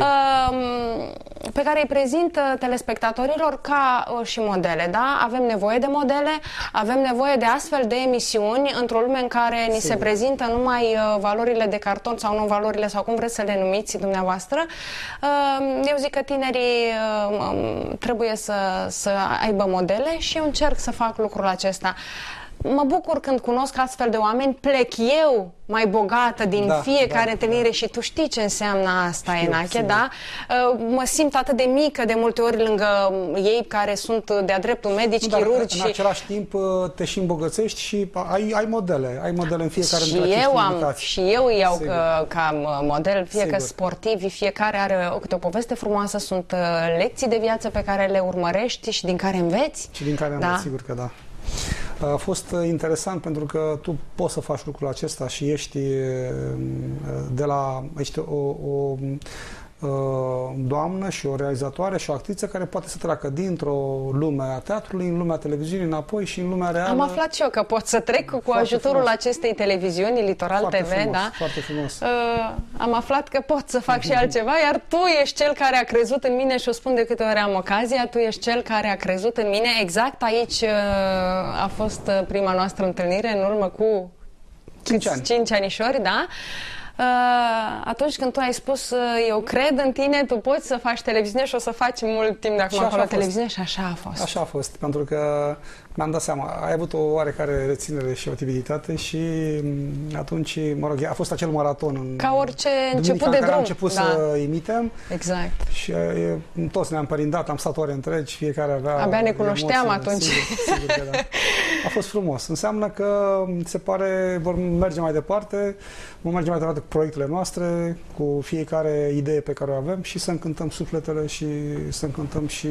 pe care îi prezint telespectatorilor ca și modele, da? Avem nevoie de modele, avem nevoie de astfel de emisiuni într-o lume în care ni se prezintă numai valorile de carton sau nu valorile sau cum vreți să le numiți dumneavoastră. Eu zic că tinerii trebuie să, să aibă modele și eu încerc să fac lucrul acesta. Mă bucur când cunosc astfel de oameni, plec eu mai bogată din da, fiecare da, întâlnire da. Și tu știi ce înseamnă asta, știu, Enache, da? Mă simt atât de mică de multe ori lângă ei care sunt de-a dreptul medici, dar chirurgi. În și... același timp te și îmbogățești și ai, ai modele, ai modele în fiecare și dintre eu am, invitați. Și eu îi iau ca, ca model, fie sigur. Că sportivi, fiecare are o, câte o poveste frumoasă, sunt lecții de viață pe care le urmărești și din care înveți. Și din care înveți, da? Sigur că da. A fost interesant pentru că tu poți să faci lucrul acesta și ești de la ești o, o doamnă și o realizatoare și o actriță care poate să treacă dintr-o lume a teatrului în lumea televiziunii înapoi și în lumea reală. Am aflat și eu că pot să trec cu foarte ajutorul frumos. Acestei televiziuni, Litoral foarte T V, frumos, da? Foarte frumos. Uh, am aflat că pot să fac și altceva, iar tu ești cel care a crezut în mine și o spun de câte ori am ocazia, tu ești cel care a crezut în mine. Exact aici uh, a fost prima noastră întâlnire în urmă cu cinci ani. cinci anișori, da? Uh, atunci când tu ai spus uh, eu cred în tine, tu poți să faci televiziune și o să faci mult timp de acum acolo televiziune și așa a fost. Așa a fost, pentru că mi-am dat seama, ai avut o oarecare reținere și o tipiditate și atunci, mă rog, a fost acel maraton în ca orice început de drum. Am început da. Să imitem. Exact. Și e, toți ne-am părindat, am stat ore întregi, fiecare avea abia ne cunoșteam emoții, atunci. Sigur, sigur că da. A fost frumos. Înseamnă că se pare vor merge mai departe, vom merge mai departe cu proiectele noastre, cu fiecare idee pe care o avem și să încântăm sufletele și să încântăm și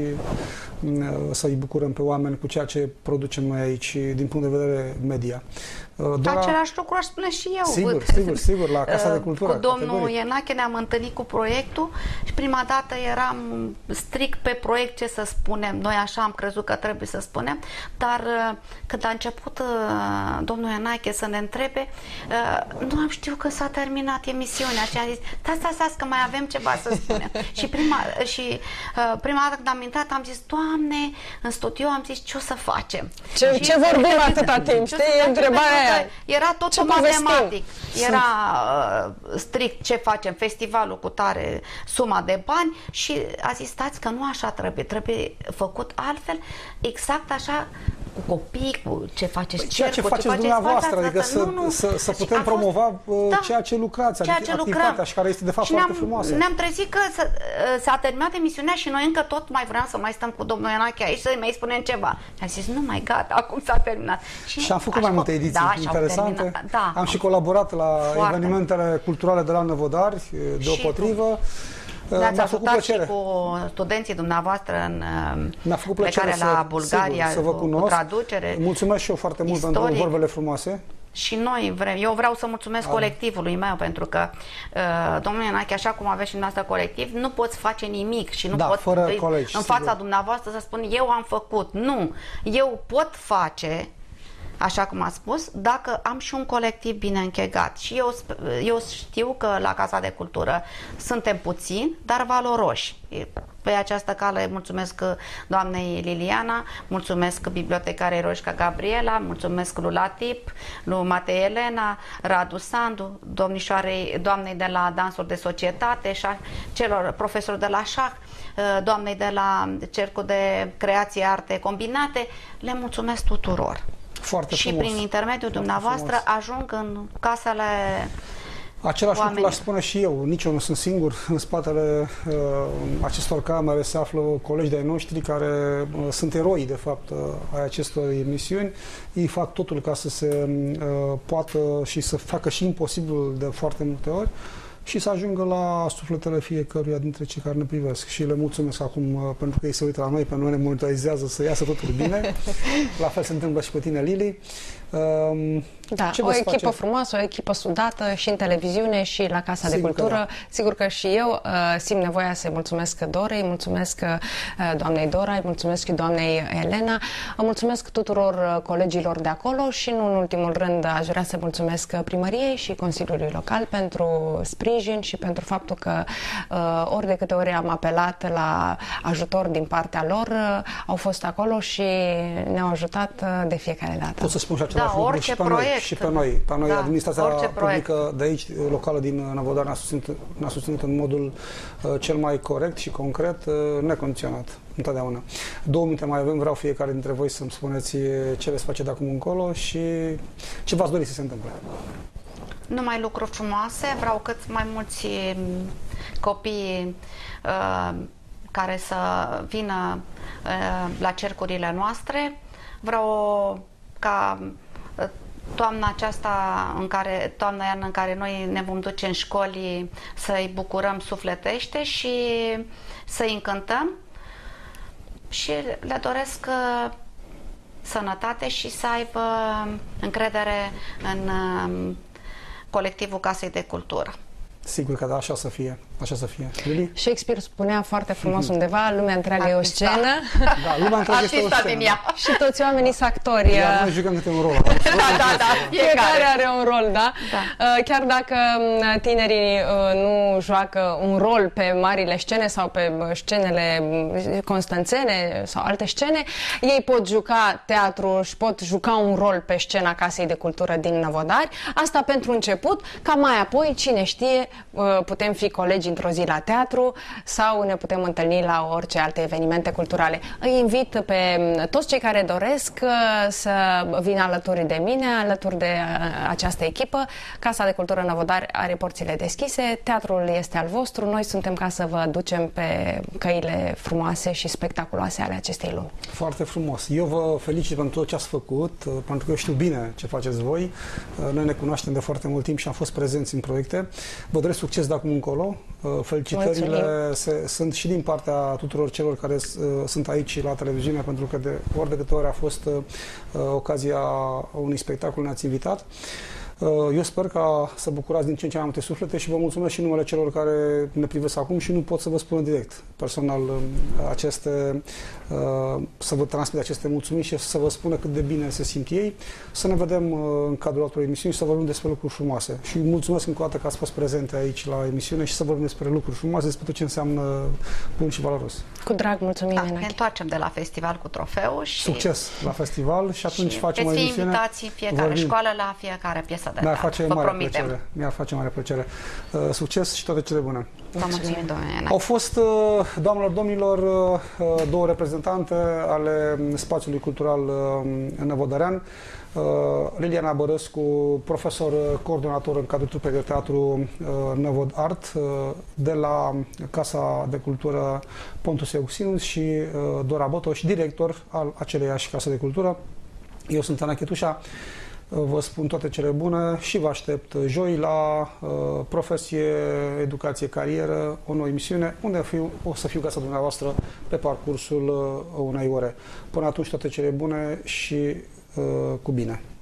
să-i bucurăm pe oameni cu ceea ce producem noi aici din punct de vedere media. Doar același lucru aș spune și eu. Sigur, sigur, sigur, la Casa de Cultură. Cu domnul categoric. Enache ne-am întâlnit cu proiectul și prima dată eram strict pe proiect ce să spunem. Noi așa am crezut că trebuie să spunem, dar când a început domnul Enache să ne întrebe, nu am știut că s-a terminat emisiunea și am zis, stați, stați, stați, că mai avem ceva să spunem. și, prima, și prima dată când am intrat am zis, Doamne, în studio am zis, ce o să facem? Ce, ce vorbim atâta timp? Știi, întrebarea era totul matematic. Era uh, strict ce facem, festivalul cu tare, suma de bani și a zis, stați că nu așa trebuie, trebuie făcut altfel, exact așa cu copii, cu ce faceți ceea ce faceți ce dumneavoastră, adică să, nu, nu. să, să putem promova fost, da, ceea ce lucrați, ceea adică ce activitatea lucrăm. Și care este de fapt foarte frumoasă. Ne-am trezit că s-a terminat emisiunea și noi încă tot mai vreau să mai stăm cu domnul Enache aici să-i mai spunem ceva. Și am zis, nu mai gata, acum s-a terminat. Și, și am făcut mai multe ediții da, interesante. Da, am și colaborat la foarte. evenimentele culturale de la Năvodari, deopotrivă. Ne-ați ajutat și cu studenții dumneavoastră în plecare la Bulgaria, sigur, să vă cunosc. Cu traducere. Mulțumesc și eu foarte mult istoric. pentru vorbele frumoase. Și noi vrem, eu vreau să mulțumesc A. colectivului meu, pentru că, uh, domnule Enache, așa cum aveți și dumneavoastră colectiv, nu poți face nimic și nu da, pot fără colegi, în fața sigur. dumneavoastră să spun, eu am făcut. Nu, eu pot face, așa cum a spus, dacă am și un colectiv bine închegat. Și eu, eu știu că la Casa de Cultură suntem puțini, dar valoroși. Pe această cale mulțumesc doamnei Liliana, mulțumesc bibliotecarei Roșca Gabriela, mulțumesc lui Latip, lui Matei Elena, Radu Sandu, domnișoarei, doamnei de la Dansuri de Societate, șah, celor profesori de la șah, doamnei de la Cercul de Creație Arte Combinate, le mulțumesc tuturor. Foarte și frumos. Prin intermediul Foarte dumneavoastră frumos. ajung în casele Același oamenii. lucru l-aș spune și eu. Nici eu nu sunt singur. În spatele uh, acestor camere se află colegi de-ai noștri care uh, sunt eroi, de fapt, uh, ai acestor emisiuni. Ei fac totul ca să se uh, poată și să facă și imposibil de foarte multe ori și să ajungă la sufletele fiecăruia dintre cei care ne privesc. Și le mulțumesc acum uh, pentru că ei se uită la noi, pe noi ne monitorizează să iasă totul bine. La fel se întâmplă și pe tine, Lili. Um, Da, o echipă face? frumoasă, o echipă sudată și în televiziune și la Casa Sigur de Cultură. Că da. Sigur că și eu uh, simt nevoia să-i mulțumesc Dorei, mulțumesc uh, doamnei Dora, îi mulțumesc și doamnei Elena, mulțumesc tuturor uh, colegilor de acolo și, nu în ultimul rând, aș vrea să mulțumesc primăriei și Consiliului Local pentru sprijin și pentru faptul că uh, ori de câte ori am apelat la ajutor din partea lor, uh, au fost acolo și ne-au ajutat uh, de fiecare dată. Pot să spun și același Da, lucru și pe noi. Și pe noi, pe noi Da, administrația publică proiect. de aici, locală din Năvodar, ne-a susținut, ne-a susținut în modul uh, cel mai corect și concret, uh, necondiționat, întotdeauna. Două minute mai avem, vreau fiecare dintre voi să-mi spuneți ce veți face de acum încolo și ce v-ați dori să se întâmple. Numai lucruri frumoase, vreau cât mai mulți copii uh, care să vină uh, la cercurile noastre. Vreau ca toamna aceasta, în care, toamna iarnă în care noi ne vom duce în școli, să-i bucurăm sufletește și să-i încântăm și le doresc uh, sănătate și să aibă încredere în uh, colectivul Casei de Cultură. Sigur că da, așa să fie. Așa să fie. Lili? Shakespeare spunea foarte frumos undeva, lumea întreagă e o scenă. Da, lumea întreagă este o scenă. Și toți oamenii sunt actori. Iar noi jucăm câte un rol. Da, da, da. Fiecare are un rol, da? da. Chiar dacă tinerii nu joacă un rol pe marile scene sau pe scenele constanțene sau alte scene, ei pot juca teatru și pot juca un rol pe scena Casei de Cultură din Năvodari. Asta pentru început, ca mai apoi, cine știe, putem fi colegi într-o zi la teatru sau ne putem întâlni la orice alte evenimente culturale. Îi invit pe toți cei care doresc să vină alături de mine, alături de această echipă. Casa de Cultură Năvodari are porțile deschise, teatrul este al vostru, noi suntem ca să vă ducem pe căile frumoase și spectaculoase ale acestei lumi. Foarte frumos. Eu vă felicit pentru tot ce ați făcut, pentru că eu știu bine ce faceți voi. Noi ne cunoaștem de foarte mult timp și am fost prezenți în proiecte. Vă doresc succes de acum încolo. Felicitările se, sunt și din partea tuturor celor care uh, sunt aici la televiziune, pentru că de ori de câte ori a fost uh, ocazia unui spectacol, ne-ați invitat. Eu sper ca să bucurați din ce în ce mai multe suflete și vă mulțumesc și numele celor care ne privesc acum și nu pot să vă spun direct personal aceste, să vă transmit aceste mulțumiri și să vă spună cât de bine se simt ei, să ne vedem în cadrul altor emisiuni și să vorbim despre lucruri frumoase. Și mulțumesc încă o dată că ați fost prezente aici la emisiune și să vorbim despre lucruri frumoase, despre tot ce înseamnă bun și valoros. Cu drag, mulțumim, da, ne întoarcem de la festival cu trofeu și... Succes la festival și atunci și facem o emisiune. Veți fi invitați în fiecare vorbim. școală la fiecare piesă de Mi-ar face, promitem. Mi-ar face mare plăcere. Uh, succes și toate cele bune. Vă mulțumim, domnule. Au fost, uh, doamnelor, domnilor, uh, două reprezentante ale spațiului cultural uh, năvodărean. Uh, Liliana Bărăscu, profesor coordonator în cadrul trupei de teatru uh, Năvod Art, uh, de la Casa de Cultură Pontus Euxinus și uh, Dora Botoș, director al aceleiași Case de Cultură. Eu sunt Ana Chetușa. Vă spun toate cele bune și vă aștept joi la uh, Profesie, Educație, Carieră, o nouă emisiune, unde fiu, o să fiu gata dumneavoastră pe parcursul uh, unei ore. Până atunci, toate cele bune și uh, cu bine!